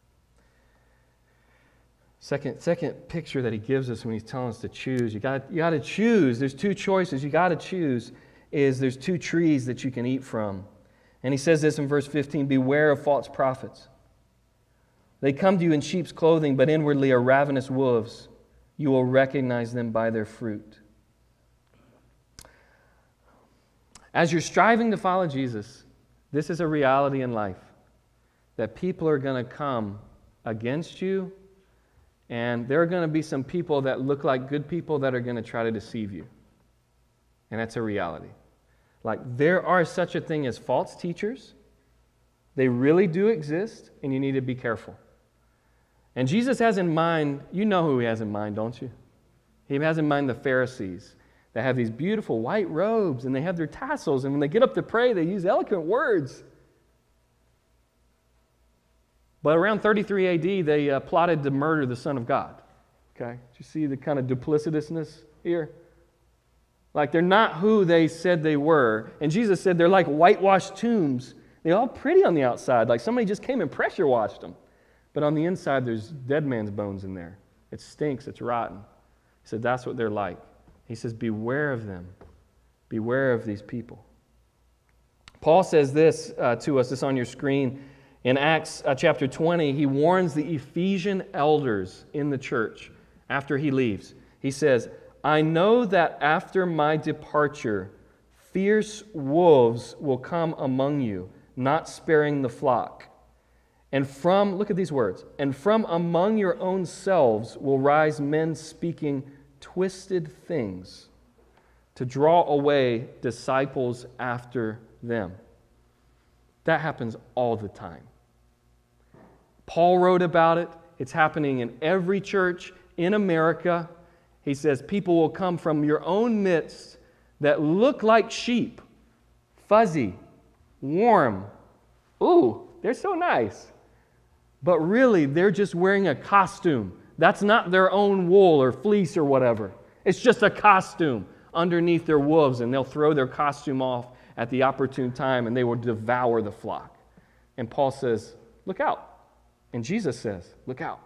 Second, second picture that he gives us when he's telling us to choose, you got you got to choose. There's two choices you got to choose. Is there's two trees that you can eat from, and he says this in verse fifteen: "Beware of false prophets. They come to you in sheep's clothing, but inwardly are ravenous wolves. You will recognize them by their fruit." As you're striving to follow Jesus, this is a reality in life, that people are going to come against you, and there are going to be some people that look like good people that are going to try to deceive you. And that's a reality. Like, there are such a thing as false teachers. They really do exist, and you need to be careful. And Jesus has in mind, you know who he has in mind, don't you? He has in mind the Pharisees. They have these beautiful white robes, and they have their tassels, and when they get up to pray, they use eloquent words. But around thirty-three A D, they uh, plotted to murder the Son of God. Okay? Do you see the kind of duplicitousness here? Like, they're not who they said they were. And Jesus said they're like whitewashed tombs. They're all pretty on the outside, like somebody just came and pressure washed them. But on the inside, there's dead man's bones in there. It stinks, it's rotten. He said that's what they're like. He says, beware of them. Beware of these people. Paul says this uh, to us, this on your screen. In Acts uh, chapter twenty, he warns the Ephesian elders in the church after he leaves. He says, I know that after my departure, fierce wolves will come among you, not sparing the flock. And from, look at these words, and from among your own selves will rise men speaking twisted things to draw away disciples after them. That happens all the time. Paul wrote about it. It's happening in every church in America. He says people will come from your own midst that look like sheep, fuzzy, warm. Ooh, they're so nice. But really, they're just wearing a costume. That's not their own wool or fleece or whatever. It's just a costume underneath their wolves, and they'll throw their costume off at the opportune time, and they will devour the flock. And Paul says, look out. And Jesus says, look out.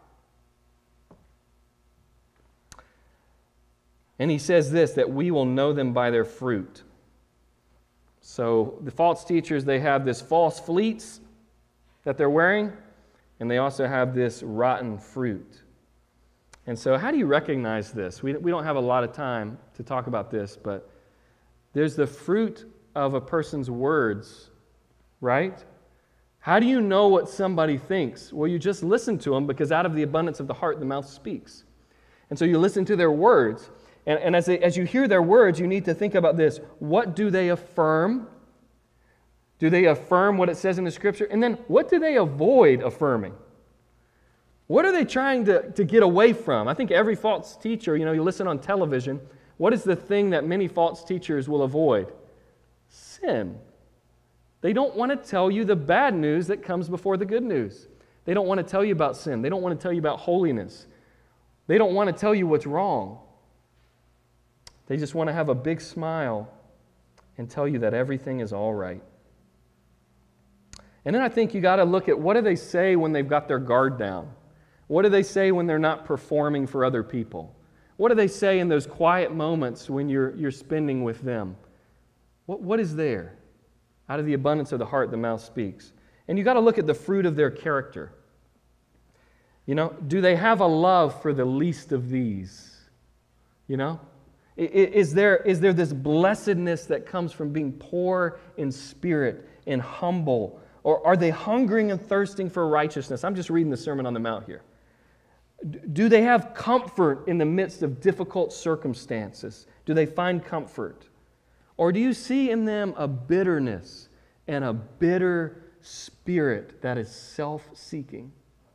And he says this, that we will know them by their fruit. So the false teachers, they have this false fleece that they're wearing, and they also have this rotten fruit. And so how do you recognize this? We, we don't have a lot of time to talk about this, but there's the fruit of a person's words, right? How do you know what somebody thinks? Well, you just listen to them, because out of the abundance of the heart, the mouth speaks. And so you listen to their words. And, and as, they, as you hear their words, you need to think about this. What do they affirm? Do they affirm what it says in the Scripture? And then what do they avoid affirming? What are they trying to, to get away from? I think every false teacher, you know, you listen on television, what is the thing that many false teachers will avoid? Sin. They don't want to tell you the bad news that comes before the good news. They don't want to tell you about sin. They don't want to tell you about holiness. They don't want to tell you what's wrong. They just want to have a big smile and tell you that everything is all right. And then I think you got to look at, what do they say when they've got their guard down? What do they say when they're not performing for other people? What do they say in those quiet moments when you're, you're spending with them? What, what is there? Out of the abundance of the heart, the mouth speaks. And you got to look at the fruit of their character. You know, do they have a love for the least of these? You know? Is there, is there this blessedness that comes from being poor in spirit and humble? Or are they hungering and thirsting for righteousness? I'm just reading the Sermon on the Mount here. Do they have comfort in the midst of difficult circumstances? Do they find comfort? Or do you see in them a bitterness and a bitter spirit that is self-seeking?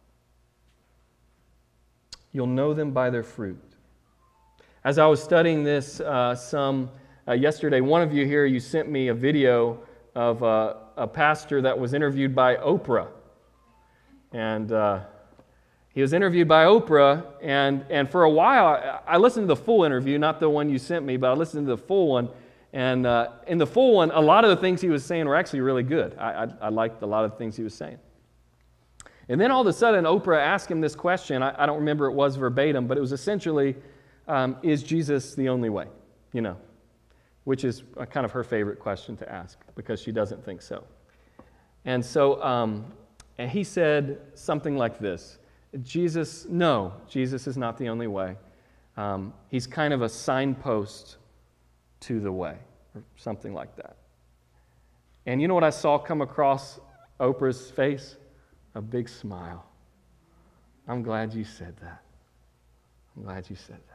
You'll know them by their fruit. As I was studying this uh, some uh, yesterday, one of you here, you sent me a video of uh, a pastor that was interviewed by Oprah. And uh, he was interviewed by Oprah, and, and for a while, I, I listened to the full interview, not the one you sent me, but I listened to the full one. And uh, in the full one, a lot of the things he was saying were actually really good. I, I, I liked a lot of the things he was saying. And then all of a sudden, Oprah asked him this question. I, I don't remember it was verbatim, but it was essentially, um, is Jesus the only way? You know, which is kind of her favorite question to ask because she doesn't think so. And so um, and he said something like this. Jesus, no, Jesus is not the only way. Um, he's kind of a signpost to the way, or something like that. And you know what I saw come across Oprah's face? A big smile. I'm glad you said that. I'm glad you said that.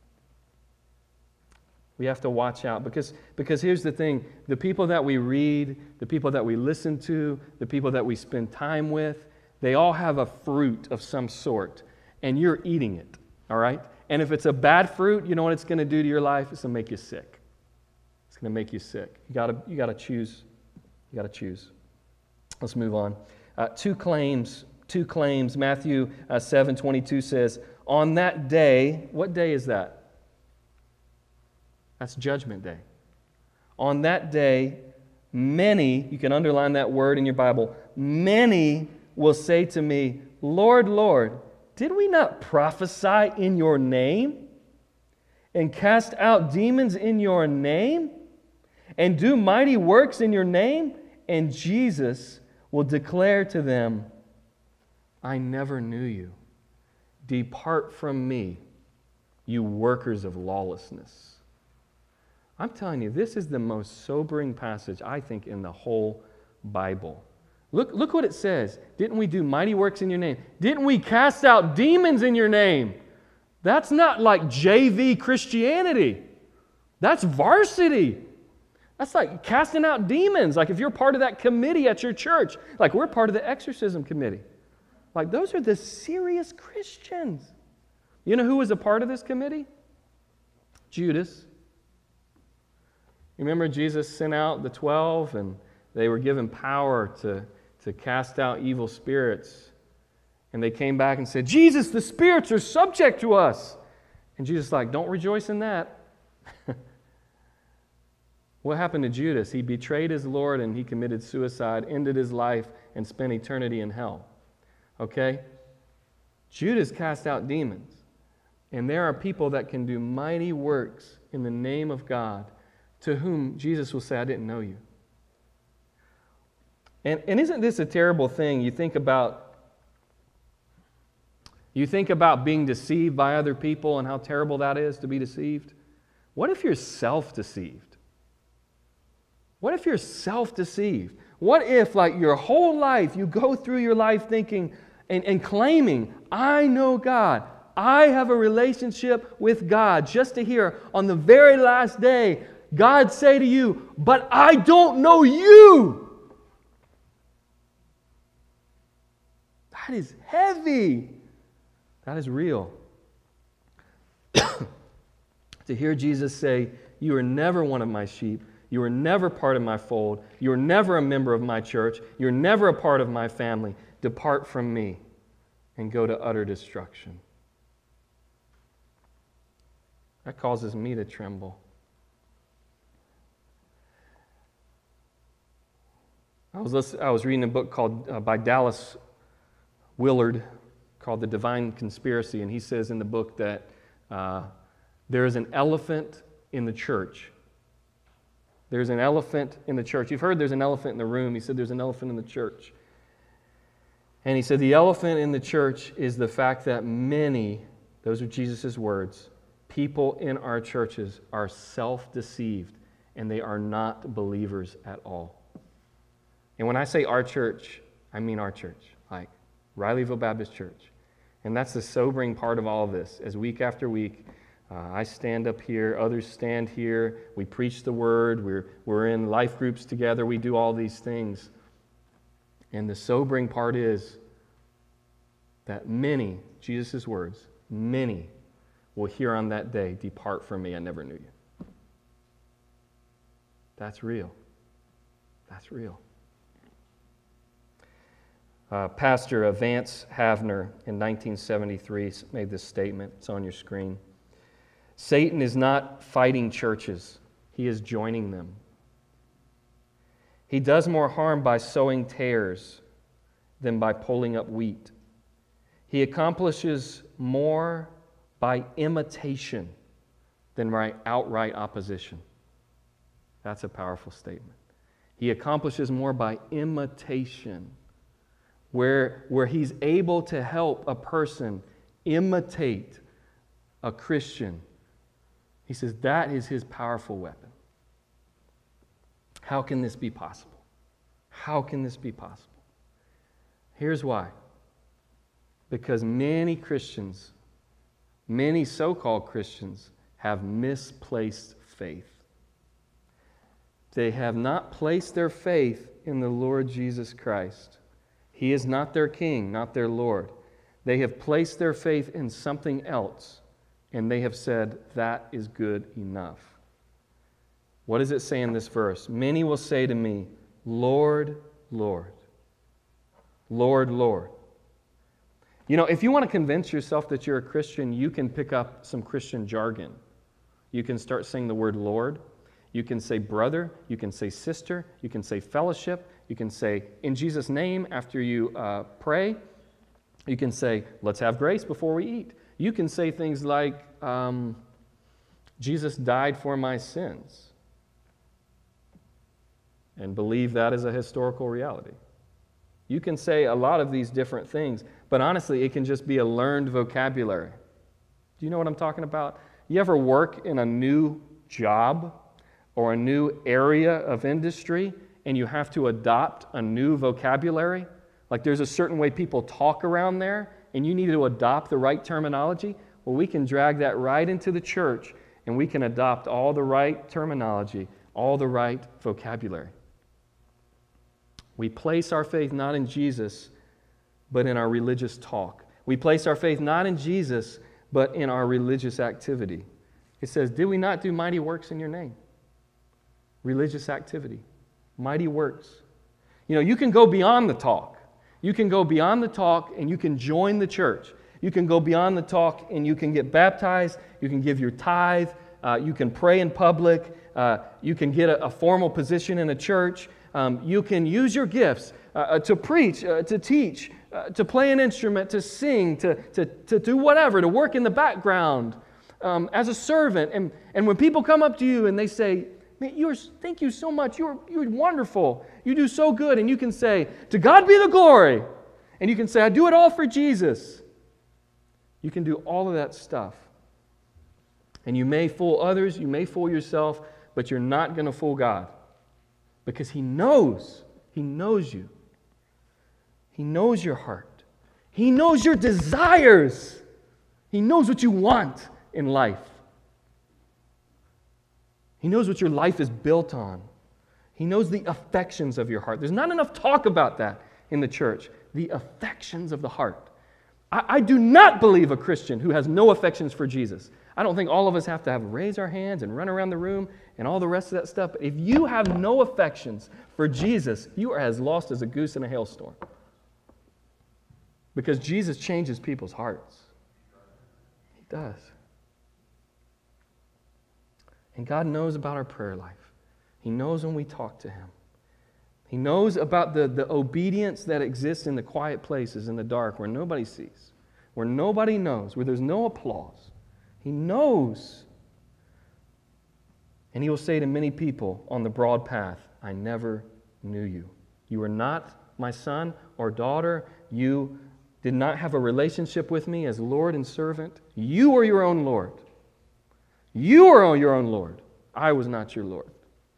We have to watch out because, because here's the thing. The people that we read, the people that we listen to, the people that we spend time with, they all have a fruit of some sort, and you're eating it, all right? And if it's a bad fruit, you know what it's going to do to your life? It's going to make you sick. It's going to make you sick. You got to you got to choose. You got to choose. Let's move on. Uh, two claims. Two claims. Matthew uh, seven twenty-two says, "On that day," what day is that? That's Judgment Day. On that day, many, you can underline that word in your Bible, many will say to me, "Lord, Lord, did we not prophesy in your name and cast out demons in your name and do mighty works in your name?" And Jesus will declare to them, "I never knew you. Depart from me, you workers of lawlessness." I'm telling you, this is the most sobering passage, I think, in the whole Bible. Look, look what it says. Didn't we do mighty works in your name? Didn't we cast out demons in your name? That's not like J V Christianity. That's varsity. That's like casting out demons. Like if you're part of that committee at your church, like we're part of the exorcism committee. Like those are the serious Christians. You know who was a part of this committee? Judas. You remember Jesus sent out the twelve and they were given power to, to cast out evil spirits. And they came back and said, "Jesus, the spirits are subject to us." And Jesus is like, "Don't rejoice in that." What happened to Judas? He betrayed his Lord and he committed suicide, ended his life, and spent eternity in hell. Okay? Judas cast out demons. And there are people that can do mighty works in the name of God to whom Jesus will say, "I didn't know you." And, and isn't this a terrible thing? You think about you think about being deceived by other people and how terrible that is to be deceived. What if you're self-deceived? What if you're self-deceived? What if, like, your whole life, you go through your life thinking and, and claiming, "I know God. I have a relationship with God," just to hear on the very last day, God say to you, "But I don't know you." That is heavy. That is real. To hear Jesus say, "You are never one of my sheep. You are never part of my fold. You are never a member of my church. You're never a part of my family. Depart from me and go to utter destruction." That causes me to tremble. I was listening, I was reading a book called uh, by Dallas Willard called The Divine Conspiracy, and he says in the book that uh, there is an elephant in the church. There's an elephant in the church. You've heard there's an elephant in the room. He said there's an elephant in the church. And he said the elephant in the church is the fact that many, those are Jesus' words, people in our churches are self-deceived and they are not believers at all. And when I say our church, I mean our church, like Rileyville Baptist Church. And that's the sobering part of all of this. As week after week, uh, I stand up here, others stand here, we preach the word, we're, we're in life groups together, we do all these things. And the sobering part is that many, Jesus' words, many will hear on that day, "Depart from me, I never knew you." That's real. That's real. Uh, Pastor Vance Havner in nineteen seventy-three made this statement. It's on your screen. Satan is not fighting churches. He is joining them. He does more harm by sowing tares than by pulling up wheat. He accomplishes more by imitation than by outright opposition. That's a powerful statement. He accomplishes more by imitation, where, where he's able to help a person imitate a Christian. He says that is his powerful weapon. How can this be possible? How can this be possible? Here's why. Because many Christians, many so-called Christians, have misplaced faith. They have not placed their faith in the Lord Jesus Christ. He is not their King, not their Lord. They have placed their faith in something else, and they have said, that is good enough. What does it say in this verse? Many will say to me, Lord, Lord, Lord, Lord. You know, if you want to convince yourself that you're a Christian, you can pick up some Christian jargon. You can start saying the word Lord. You can say brother. You can say sister. You can say fellowship. You can say in Jesus' name after you uh, pray. You can say, let's have grace before we eat. You can say things like, um, Jesus died for my sins, and believe that is a historical reality. You can say a lot of these different things, but honestly, it can just be a learned vocabulary. Do you know what I'm talking about? You ever work in a new job or a new area of industry and you have to adopt a new vocabulary? Like there's a certain way people talk around there and you need to adopt the right terminology? Well, we can drag that right into the church and we can adopt all the right terminology, all the right vocabulary. We place our faith not in Jesus, but in our religious talk. We place our faith not in Jesus, but in our religious activity. It says, did we not do mighty works in your name? Religious activity. Mighty works. You know, you can go beyond the talk. You can go beyond the talk and you can join the church. You can go beyond the talk and you can get baptized. You can give your tithe. Uh, you can pray in public. Uh, you can get a, a formal position in a church. Um, you can use your gifts uh, to preach, uh, to teach, uh, to play an instrument, to sing, to, to, to do whatever, to work in the background um, as a servant. And, and when people come up to you and they say, man, you're, thank you so much, you're, you're wonderful, you do so good, and you can say, to God be the glory. And you can say, I do it all for Jesus. You can do all of that stuff. And you may fool others, you may fool yourself, but you're not going to fool God. Because He knows, He knows you. He knows your heart. He knows your desires. He knows what you want in life. He knows what your life is built on. He knows the affections of your heart. There's not enough talk about that in the church. The affections of the heart. I, I do not believe a Christian who has no affections for Jesus. I don't think all of us have to have raise our hands and run around the room and all the rest of that stuff. But if you have no affections for Jesus, you are as lost as a goose in a hailstorm. Because Jesus changes people's hearts. He does. And God knows about our prayer life. He knows when we talk to Him. He knows about the, the obedience that exists in the quiet places in the dark where nobody sees, where nobody knows, where there's no applause. He knows. And He will say to many people on the broad path, I never knew you. You are not my son or daughter. you did not have a relationship with me as Lord and servant. You are your own Lord. You are your own Lord. I was not your Lord.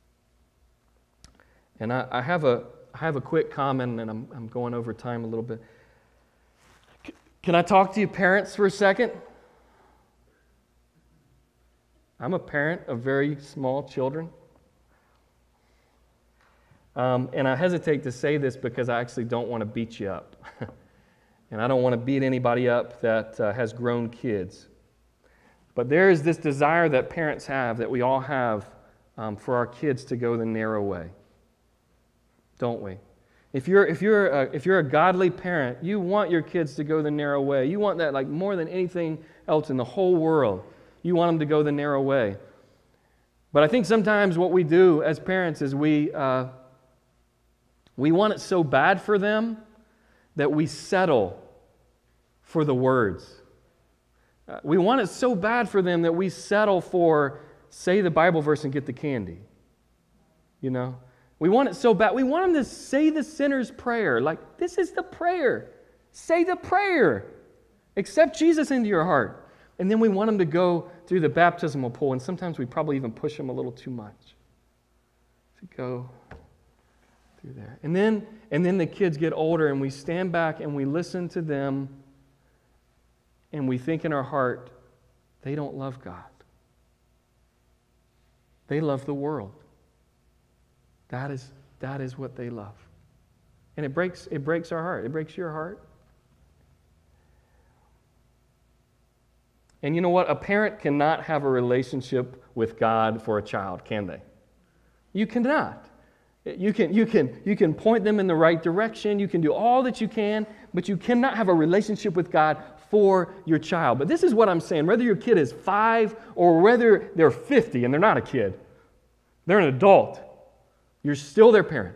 And I, I have a I have a quick comment, and I'm I'm going over time a little bit. C- can I talk to you parents for a second? I'm a parent of very small children. Um, and I hesitate to say this because I actually don't want to beat you up. And I don't want to beat anybody up that uh, has grown kids. But there is this desire that parents have, that we all have, um, for our kids to go the narrow way. Don't we? If you're, if, you're a, if you're a godly parent, you want your kids to go the narrow way. You want that like more than anything else in the whole world. You want them to go the narrow way. But I think sometimes what we do as parents is we, uh, we want it so bad for them that we settle for the words. Uh, we want it so bad for them that we settle for, say the Bible verse and get the candy. You know? We want it so bad. We want them to say the sinner's prayer. Like, this is the prayer. Say the prayer. Accept Jesus into your heart. And then we want them to go through the baptismal pool, and sometimes we probably even push them a little too much to go through there. And then, and then the kids get older, and we stand back and we listen to them, and we think in our heart, they don't love God. They love the world. That is, that is what they love. And it breaks, it breaks our heart. It breaks your heart. And you know what? A parent cannot have a relationship with God for a child, can they? You cannot. You can, you can, you can point them in the right direction. You can do all that you can, but you cannot have a relationship with God for your child. But this is what I'm saying. Whether your kid is five or whether they're fifty and they're not a kid, they're an adult, you're still their parent.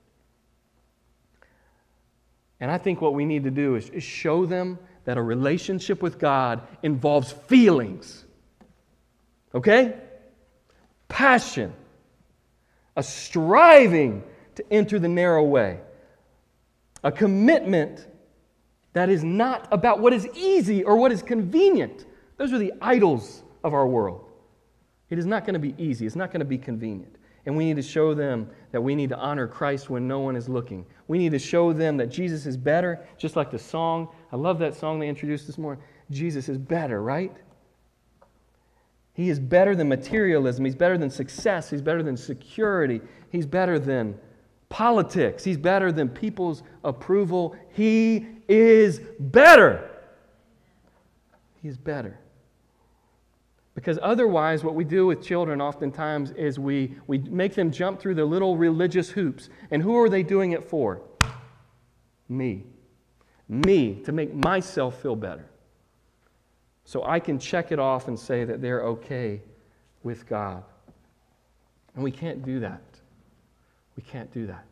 And I think what we need to do is, is show them that a relationship with God involves feelings. Okay? Passion. A striving to enter the narrow way. A commitment that is not about what is easy or what is convenient. Those are the idols of our world. It is not going to be easy. It's not going to be convenient. And we need to show them that we need to honor Christ when no one is looking. We need to show them that Jesus is better, just like the song. I love that song they introduced this morning. Jesus is better, right? He is better than materialism. He's better than success. He's better than security. He's better than politics. He's better than people's approval. He is better. He is better. Because otherwise, what we do with children oftentimes is we, we make them jump through the little religious hoops. And who are they doing it for? Me. Me, to make myself feel better. So I can check it off and say that they're okay with God. And we can't do that. We can't do that.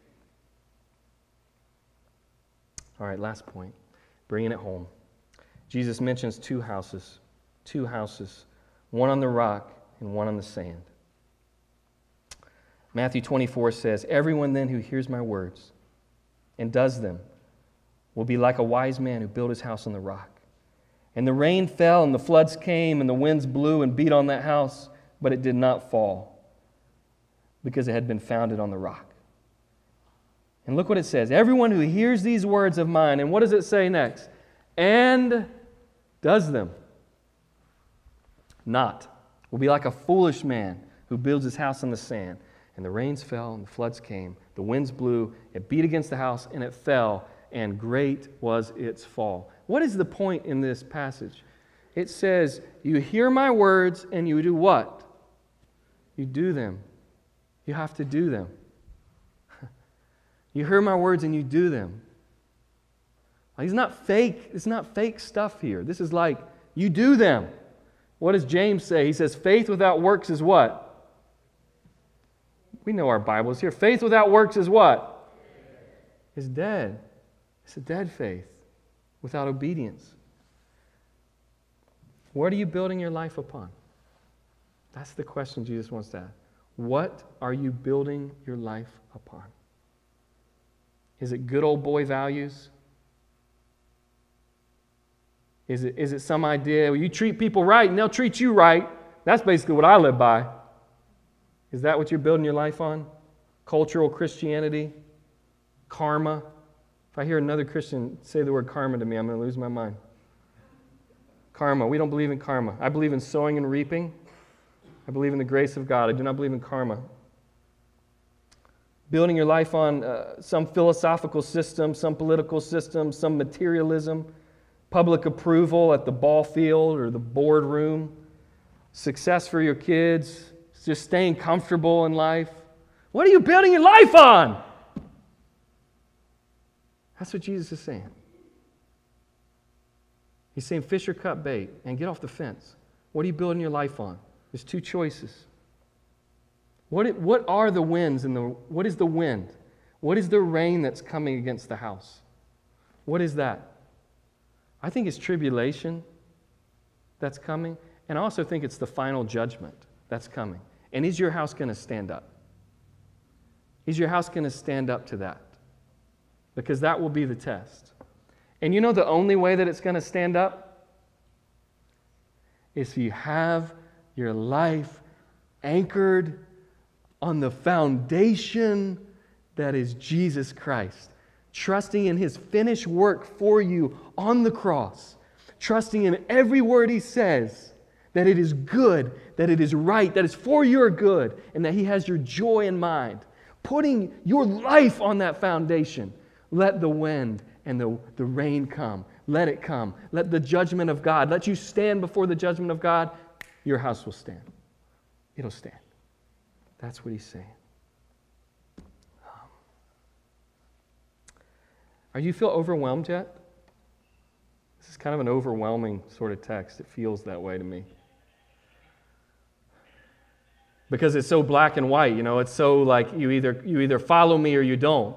All right, last point. Bringing it home. Jesus mentions two houses. Two houses. One on the rock and one on the sand. Matthew twenty-four says, "Everyone then who hears my words and does them will be like a wise man who built his house on the rock. And the rain fell, and the floods came, and the winds blew and beat on that house, but it did not fall, because it had been founded on the rock." And look what it says. Everyone who hears these words of mine, and what does it say next? And does them. Not. Will be like a foolish man who builds his house on the sand. And the rains fell, and the floods came. The winds blew, it beat against the house, and it fell, and great was its fall. What is the point in this passage? It says, you hear my words, and you do what? You do them. You have to do them. You hear my words, and you do them. It's not fake. It's not fake stuff here. This is like, you do them. What does James say? He says, faith without works is what? We know our Bibles here. Faith without works is what? Is dead. It's a dead faith without obedience. What are you building your life upon? That's the question Jesus wants to ask. What are you building your life upon? Is it good old boy values? Is it, is it some idea, well, you treat people right and they'll treat you right? That's basically what I live by. Is that what you're building your life on? Cultural Christianity? Karma? If I hear another Christian say the word karma to me, I'm going to lose my mind. Karma. We don't believe in karma. I believe in sowing and reaping. I believe in the grace of God. I do not believe in karma. Building your life on uh, some philosophical system, some political system, some materialism, public approval at the ball field or the boardroom, success for your kids, just staying comfortable in life. What are you building your life on? That's what Jesus is saying. He's saying fish or cut bait and get off the fence. What are you building your life on? There's two choices. What, it, what are the winds and the what is the wind? What is the rain that's coming against the house? What is that? I think it's tribulation that's coming, and I also think it's the final judgment that's coming. And is your house going to stand up? Is your house going to stand up to that? Because that will be the test. And you know the only way that it's going to stand up is if you have your life anchored on the foundation that is Jesus Christ. Trusting in His finished work for you on the cross. Trusting in every word He says, that it is good, that it is right, that it's for your good, and that He has your joy in mind. Putting your life on that foundation. Let the wind and the, the rain come. Let it come. Let the judgment of God, let you stand before the judgment of God. Your house will stand. It'll stand. That's what He's saying. Are you feel overwhelmed yet? This is kind of an overwhelming sort of text. It feels that way to me. Because it's so black and white, you know, it's so like you either you either follow me or you don't.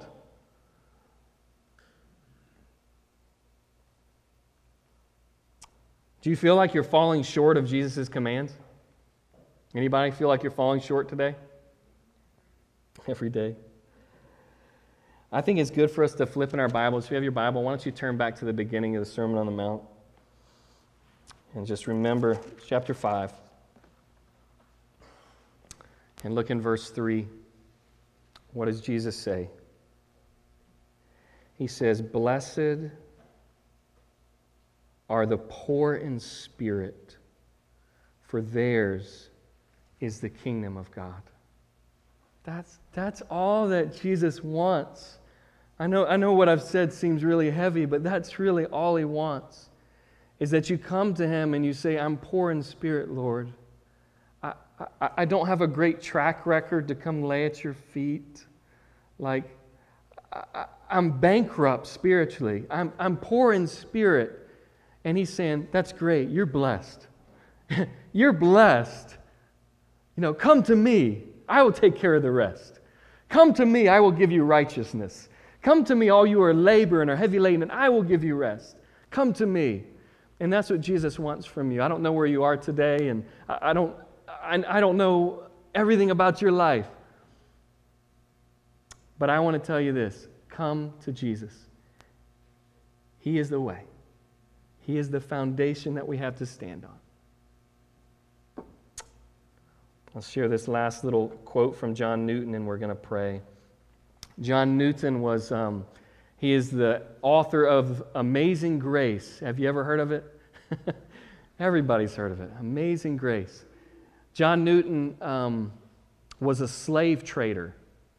Do you feel like you're falling short of Jesus' commands? Anybody feel like you're falling short today? Every day. I think it's good for us to flip in our Bibles. If you have your Bible, why don't you turn back to the beginning of the Sermon on the Mount? And just remember chapter five. And look in verse three. What does Jesus say? He says, "Blessed are the poor in spirit, for theirs is the kingdom of God." That's, that's all that Jesus wants. I know, I know what I've said seems really heavy, but that's really all He wants, is that you come to Him and you say, "I'm poor in spirit, Lord. I, I, I don't have a great track record to come lay at your feet. Like, I, I'm bankrupt spiritually. I'm, I'm poor in spirit." And He's saying, "That's great. You're blessed. You're blessed. You know, come to me. I will take care of the rest. Come to me. I will give you righteousness. Come to me, all you are labor and are heavy laden, and I will give you rest. Come to me." And that's what Jesus wants from you. I don't know where you are today, and I, I don't, I, I don't know everything about your life. But I want to tell you this. Come to Jesus. He is the way. He is the foundation that we have to stand on. I'll share this last little quote from John Newton, and we're going to pray. John Newton was, um, he is the author of Amazing Grace. Have you ever heard of it? Everybody's heard of it. Amazing Grace. John Newton um, was a slave trader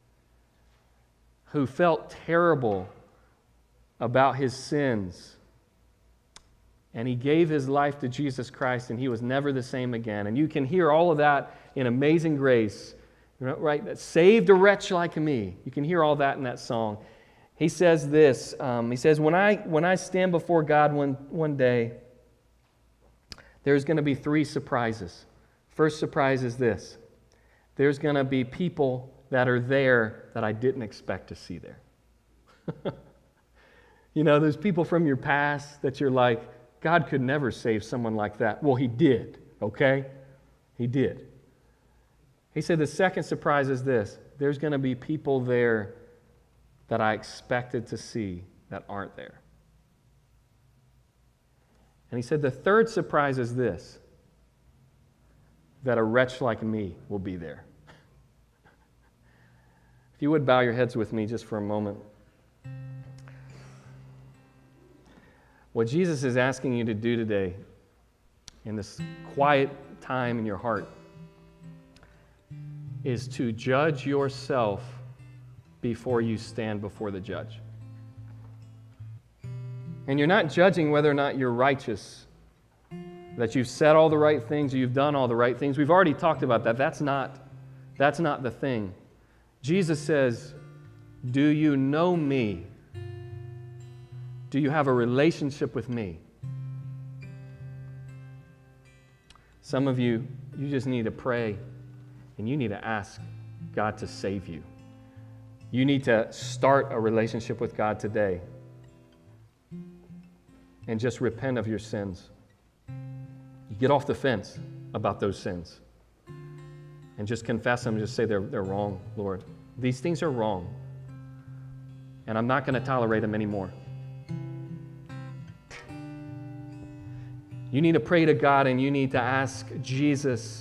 who felt terrible about his sins. And he gave his life to Jesus Christ, and he was never the same again. And you can hear all of that in Amazing Grace, right? That saved a wretch like me. You can hear all that in that song. He says this. Um, he says, when I when I stand before God one, one day, there's going to be three surprises. First surprise is this. There's going to be people that are there that I didn't expect to see there. You know, there's people from your past that you're like, God could never save someone like that. Well, He did, okay? He did. He said the second surprise is this. There's going to be people there that I expected to see that aren't there. And he said, the third surprise is this, that a wretch like me will be there. If you would bow your heads with me just for a moment. What Jesus is asking you to do today in this quiet time in your heart is to judge yourself before you stand before the judge. And you're not judging whether or not you're righteous, that you've said all the right things, or you've done all the right things. We've already talked about that. That's not, that's not the thing. Jesus says, do you know me? Do you have a relationship with me? Some of you, you just need to pray and you need to ask God to save you. You need to start a relationship with God today and just repent of your sins. You get off the fence about those sins and just confess them and just say they're, they're wrong, Lord. These things are wrong and I'm not going to tolerate them anymore. You need to pray to God and you need to ask Jesus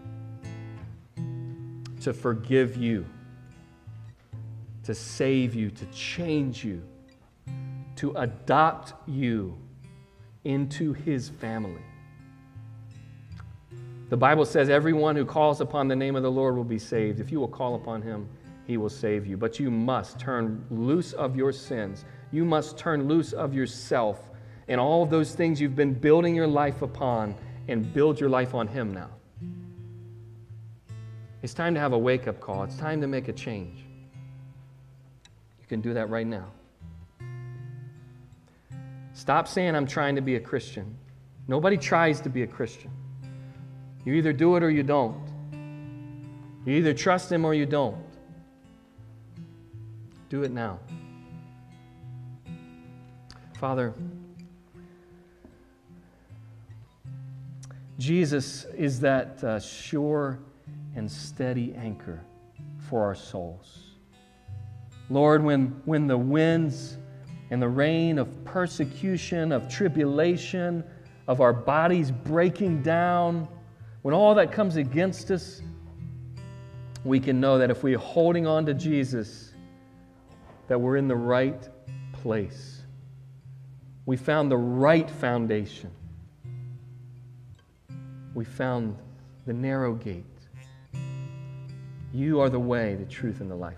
to forgive you, to save you, to change you, to adopt you into His family. The Bible says everyone who calls upon the name of the Lord will be saved. If you will call upon Him, He will save you. But you must turn loose of your sins. You must turn loose of yourself and all of those things you've been building your life upon and build your life on Him now. It's time to have a wake-up call. It's time to make a change. You can do that right now. Stop saying, I'm trying to be a Christian. Nobody tries to be a Christian. You either do it or you don't. You either trust Him or you don't. Do it now. Father, Jesus is that uh, sure and steady anchor for our souls. Lord, when, when the winds and the rain of persecution, of tribulation, of our bodies breaking down, when all that comes against us, we can know that if we're holding on to Jesus, that we're in the right place. We found the right foundation. We found the narrow gate. You are the way, the truth, and the life.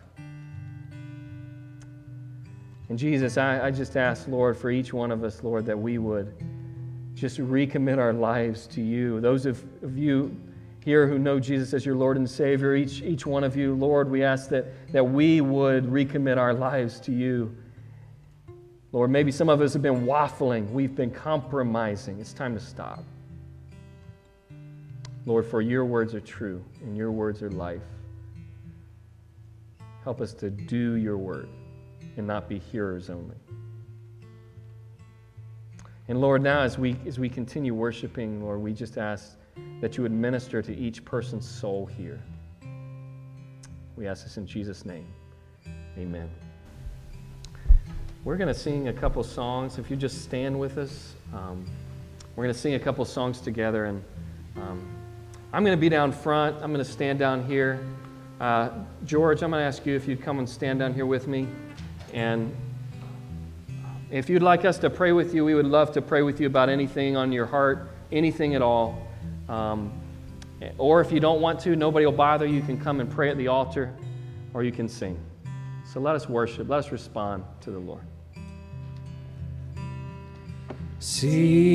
And Jesus, I, I just ask, Lord, for each one of us, Lord, that we would just recommit our lives to You. Those of, of you here who know Jesus as your Lord and Savior, each, each one of you, Lord, we ask that, that we would recommit our lives to You. Lord, maybe some of us have been waffling. We've been compromising. It's time to stop. Lord, for Your words are true and Your words are life. Help us to do Your word and not be hearers only. And Lord, now as we as we continue worshiping, Lord, we just ask that You would minister to each person's soul here. We ask this in Jesus' name. Amen. We're going to sing a couple songs. If you just stand with us, um, we're going to sing a couple songs together. And um, I'm going to be down front. I'm going to stand down here. Uh, George, I'm going to ask you if you'd come and stand down here with me. And if you'd like us to pray with you, we would love to pray with you about anything on your heart, anything at all. Um, or if you don't want to, nobody will bother you. You can come and pray at the altar, or you can sing. So let us worship. Let us respond to the Lord. Seek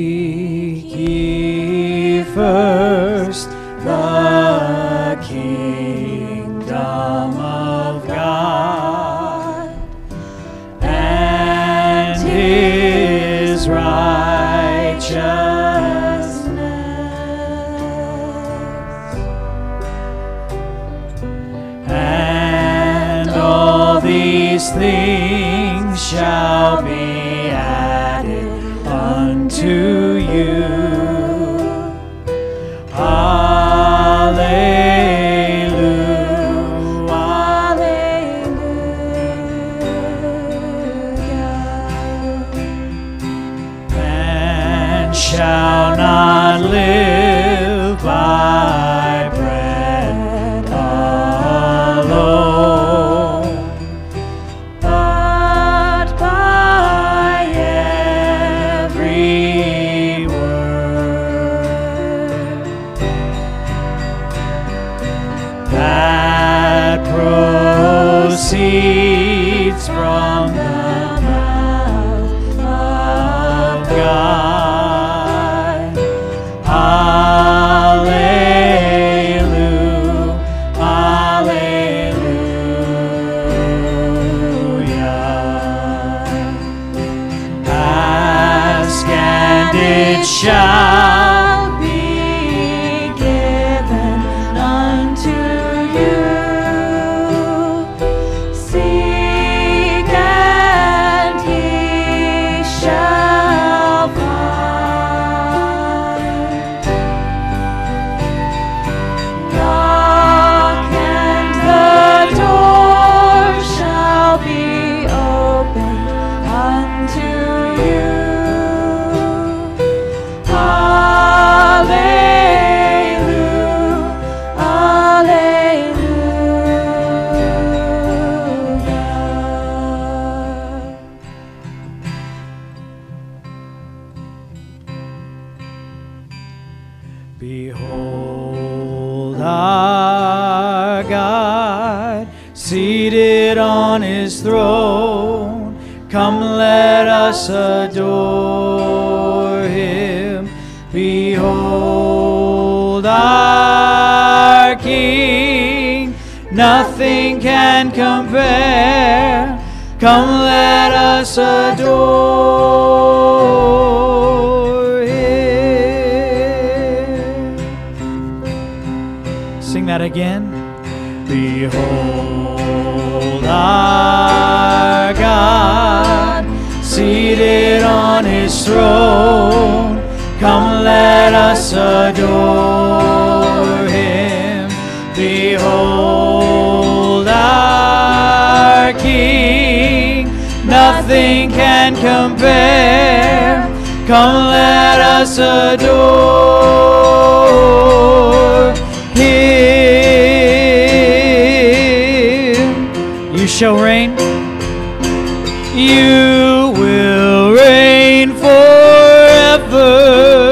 ye first the kingdom of God and His righteousness, and all these things shall be added unto you. Hallelujah, hallelujah. And shall and it shall be given unto you. Seek and ye shall find. Knock and the door shall be opened unto you. Behold our God seated on his throne. Come, let us adore him. Behold our King, nothing can compare. Come, let us adore him. Sing that again. Behold our God seated on his throne. Come, let us adore him. Behold our King, nothing can compare. Come, let us adore him. You shall reign. You will reign forever.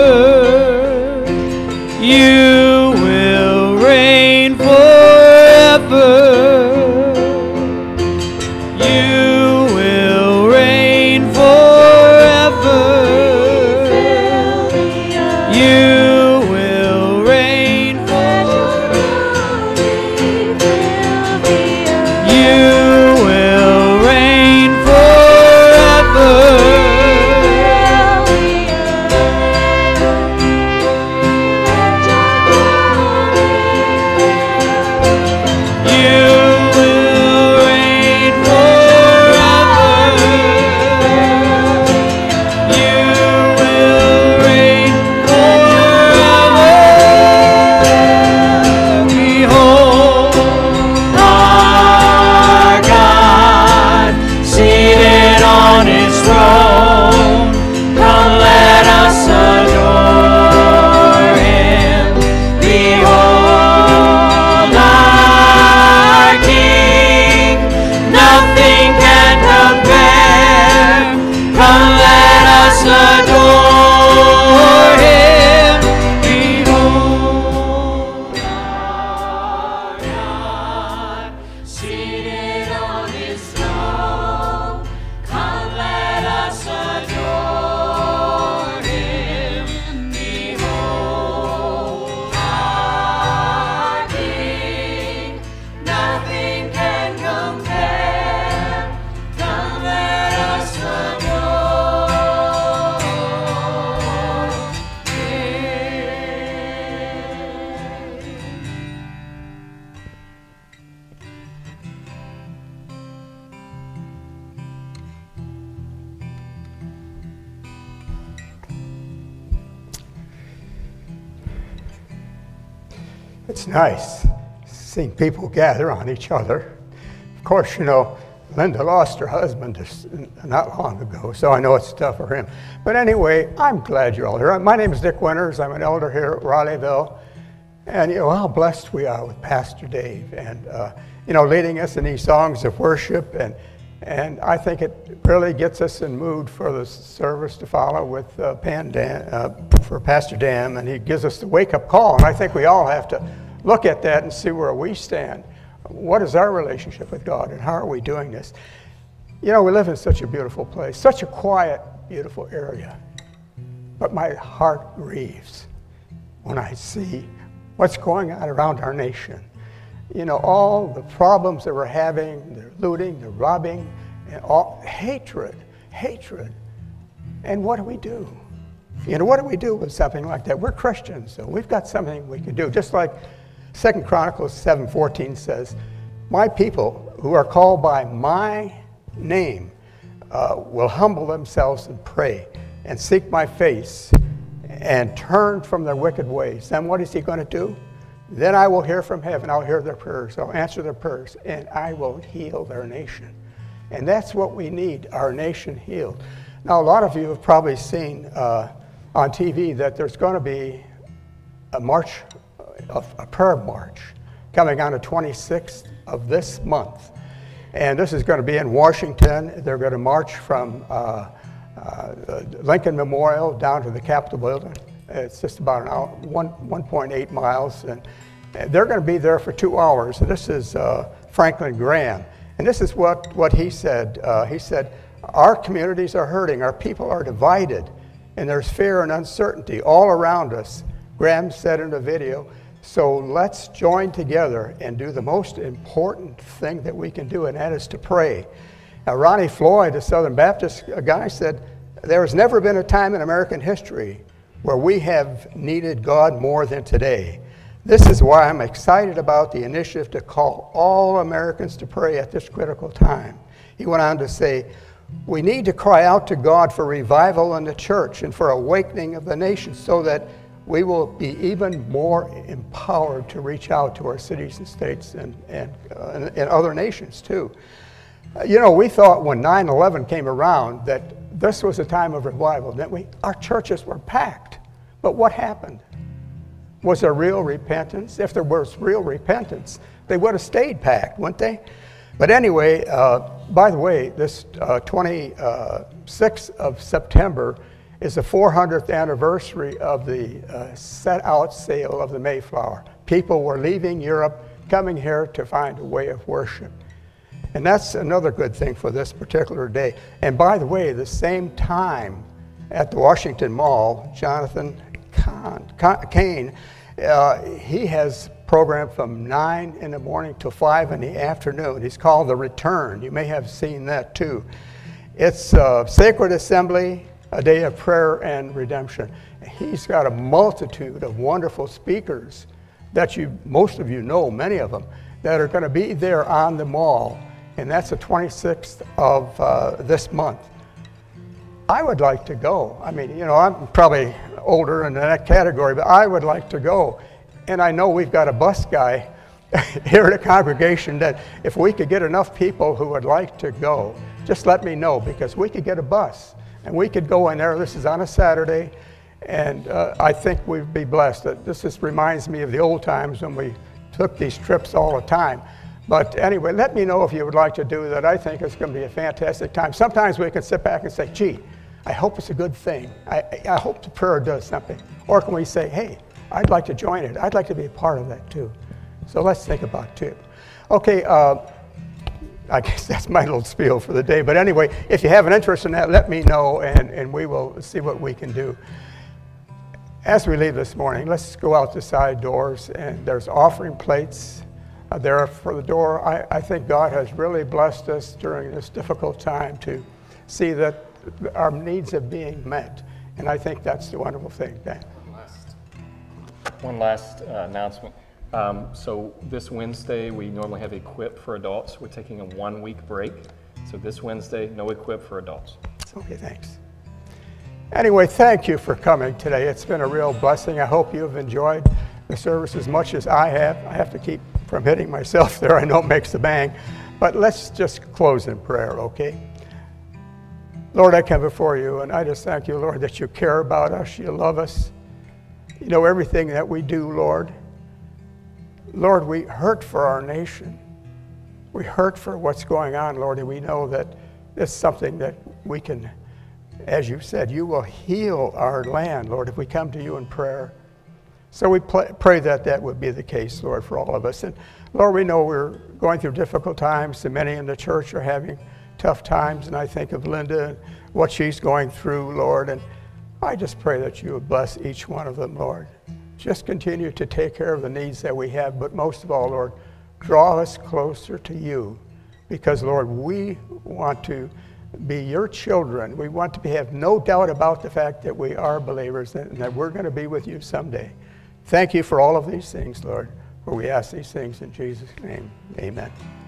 You will reign forever. You will reign forever. You will reign forever. You will reign forever. It's nice seeing people gather on each other. Of course, you know, Linda lost her husband just not long ago, so I know it's tough for him. But anyway, I'm glad you're all here. My name is Dick Winters. I'm an elder here at Raleighville. And, you know, how blessed we are with Pastor Dave and, uh, you know, leading us in these songs of worship. And, and I think it really gets us in mood for the service to follow with uh, Pan Dan, uh, for Pastor Dan, and he gives us the wake-up call. And I think we all have to look at that and see where we stand. What is our relationship with God, and how are we doing this? You know, we live in such a beautiful place, such a quiet, beautiful area. But my heart grieves when I see what's going on around our nation. You know, all the problems that we're having, the looting, the robbing, and all hatred, hatred. And what do we do? You know, what do we do with something like that? We're Christians, so we've got something we can do. Just like Second Chronicles seven fourteen says, my people who are called by my name uh, will humble themselves and pray and seek my face and turn from their wicked ways. Then what is he going to do? Then I will hear from heaven. I'll hear their prayers. I'll answer their prayers, and I will heal their nation. And that's what we need, our nation healed. Now, a lot of you have probably seen uh, on T V that there's going to be a march, a, a prayer march, coming on the twenty-sixth of this month. And this is going to be in Washington. They're going to march from uh, uh, Lincoln Memorial down to the Capitol building. It's just about an hour, one, 1.8 miles. And they're going to be there for two hours. This is uh, Franklin Graham. And this is what, what he said. Uh, he said, our communities are hurting. Our people are divided. And there's fear and uncertainty all around us. Graham said in the video, so let's join together and do the most important thing that we can do, and that is to pray. Now, Ronnie Floyd, a Southern Baptist guy, said, there has never been a time in American history where we have needed God more than today. This is why I'm excited about the initiative to call all Americans to pray at this critical time. He went on to say, we need to cry out to God for revival in the church and for awakening of the nation so that we will be even more empowered to reach out to our cities and states and, and, uh, and, and other nations too. Uh, you know, we thought when nine eleven came around that this was a time of revival, didn't we? Our churches were packed. But what happened? Was there real repentance? If there was real repentance, they would have stayed packed, wouldn't they? But anyway, uh, by the way, this uh, twenty-sixth of September is the four hundredth anniversary of the uh, set-out sail of the Mayflower. People were leaving Europe, coming here to find a way of worship. And that's another good thing for this particular day. And by the way, the same time at the Washington Mall, Jonathan Kane, uh, he has programmed from nine in the morning till five in the afternoon. He's called The Return. You may have seen that too. It's uh, Sacred Assembly, a day of prayer and redemption. He's got a multitude of wonderful speakers that you, most of you know, many of them, that are going to be there on the mall. And that's the twenty-sixth of uh, this month. I would like to go. I mean, you know, I'm probably older in that category, but I would like to go. And I know we've got a bus guy here at the congregation that if we could get enough people who would like to go, just let me know, because we could get a bus and we could go in there. This is on a Saturday, and uh, I think we'd be blessed. This just reminds me of the old times when we took these trips all the time. But anyway, let me know if you would like to do that. I think it's going to be a fantastic time. Sometimes we can sit back and say, gee, I hope it's a good thing. I, I hope the prayer does something. Or can we say, hey, I'd like to join it. I'd like to be a part of that too. So let's think about it too. Okay, uh, I guess that's my little spiel for the day. But anyway, if you have an interest in that, let me know, and, and we will see what we can do. As we leave this morning, let's go out the side doors, and there's offering plates uh, there for the door. I, I think God has really blessed us during this difficult time to see that our needs are being met. And I think that's the wonderful thing. Dan. One last uh, announcement. Um, so this Wednesday, we normally have Equip for adults. We're taking a one-week break. So this Wednesday, no Equip for adults. Okay, thanks. Anyway, thank you for coming today. It's been a real blessing. I hope you've enjoyed the service as much as I have. I have to keep from hitting myself there. I know it makes the bang. But let's just close in prayer, okay? Lord, I come before you, and I just thank you, Lord, that you care about us, you love us. You know everything that we do, Lord. Lord, we hurt for our nation. We hurt for what's going on, Lord, and we know that it's something that we can, as you said, you will heal our land, Lord, if we come to you in prayer. So we pray that that would be the case, Lord, for all of us. And Lord, we know we're going through difficult times, and many in the church are having tough times, and I think of Linda and what she's going through, Lord, and I just pray that you would bless each one of them, Lord. Just continue to take care of the needs that we have, but most of all, Lord, draw us closer to you, because, Lord, we want to be your children. We want to be, have no doubt about the fact that we are believers and that we're going to be with you someday. Thank you for all of these things, Lord, for we ask these things in Jesus' name. Amen.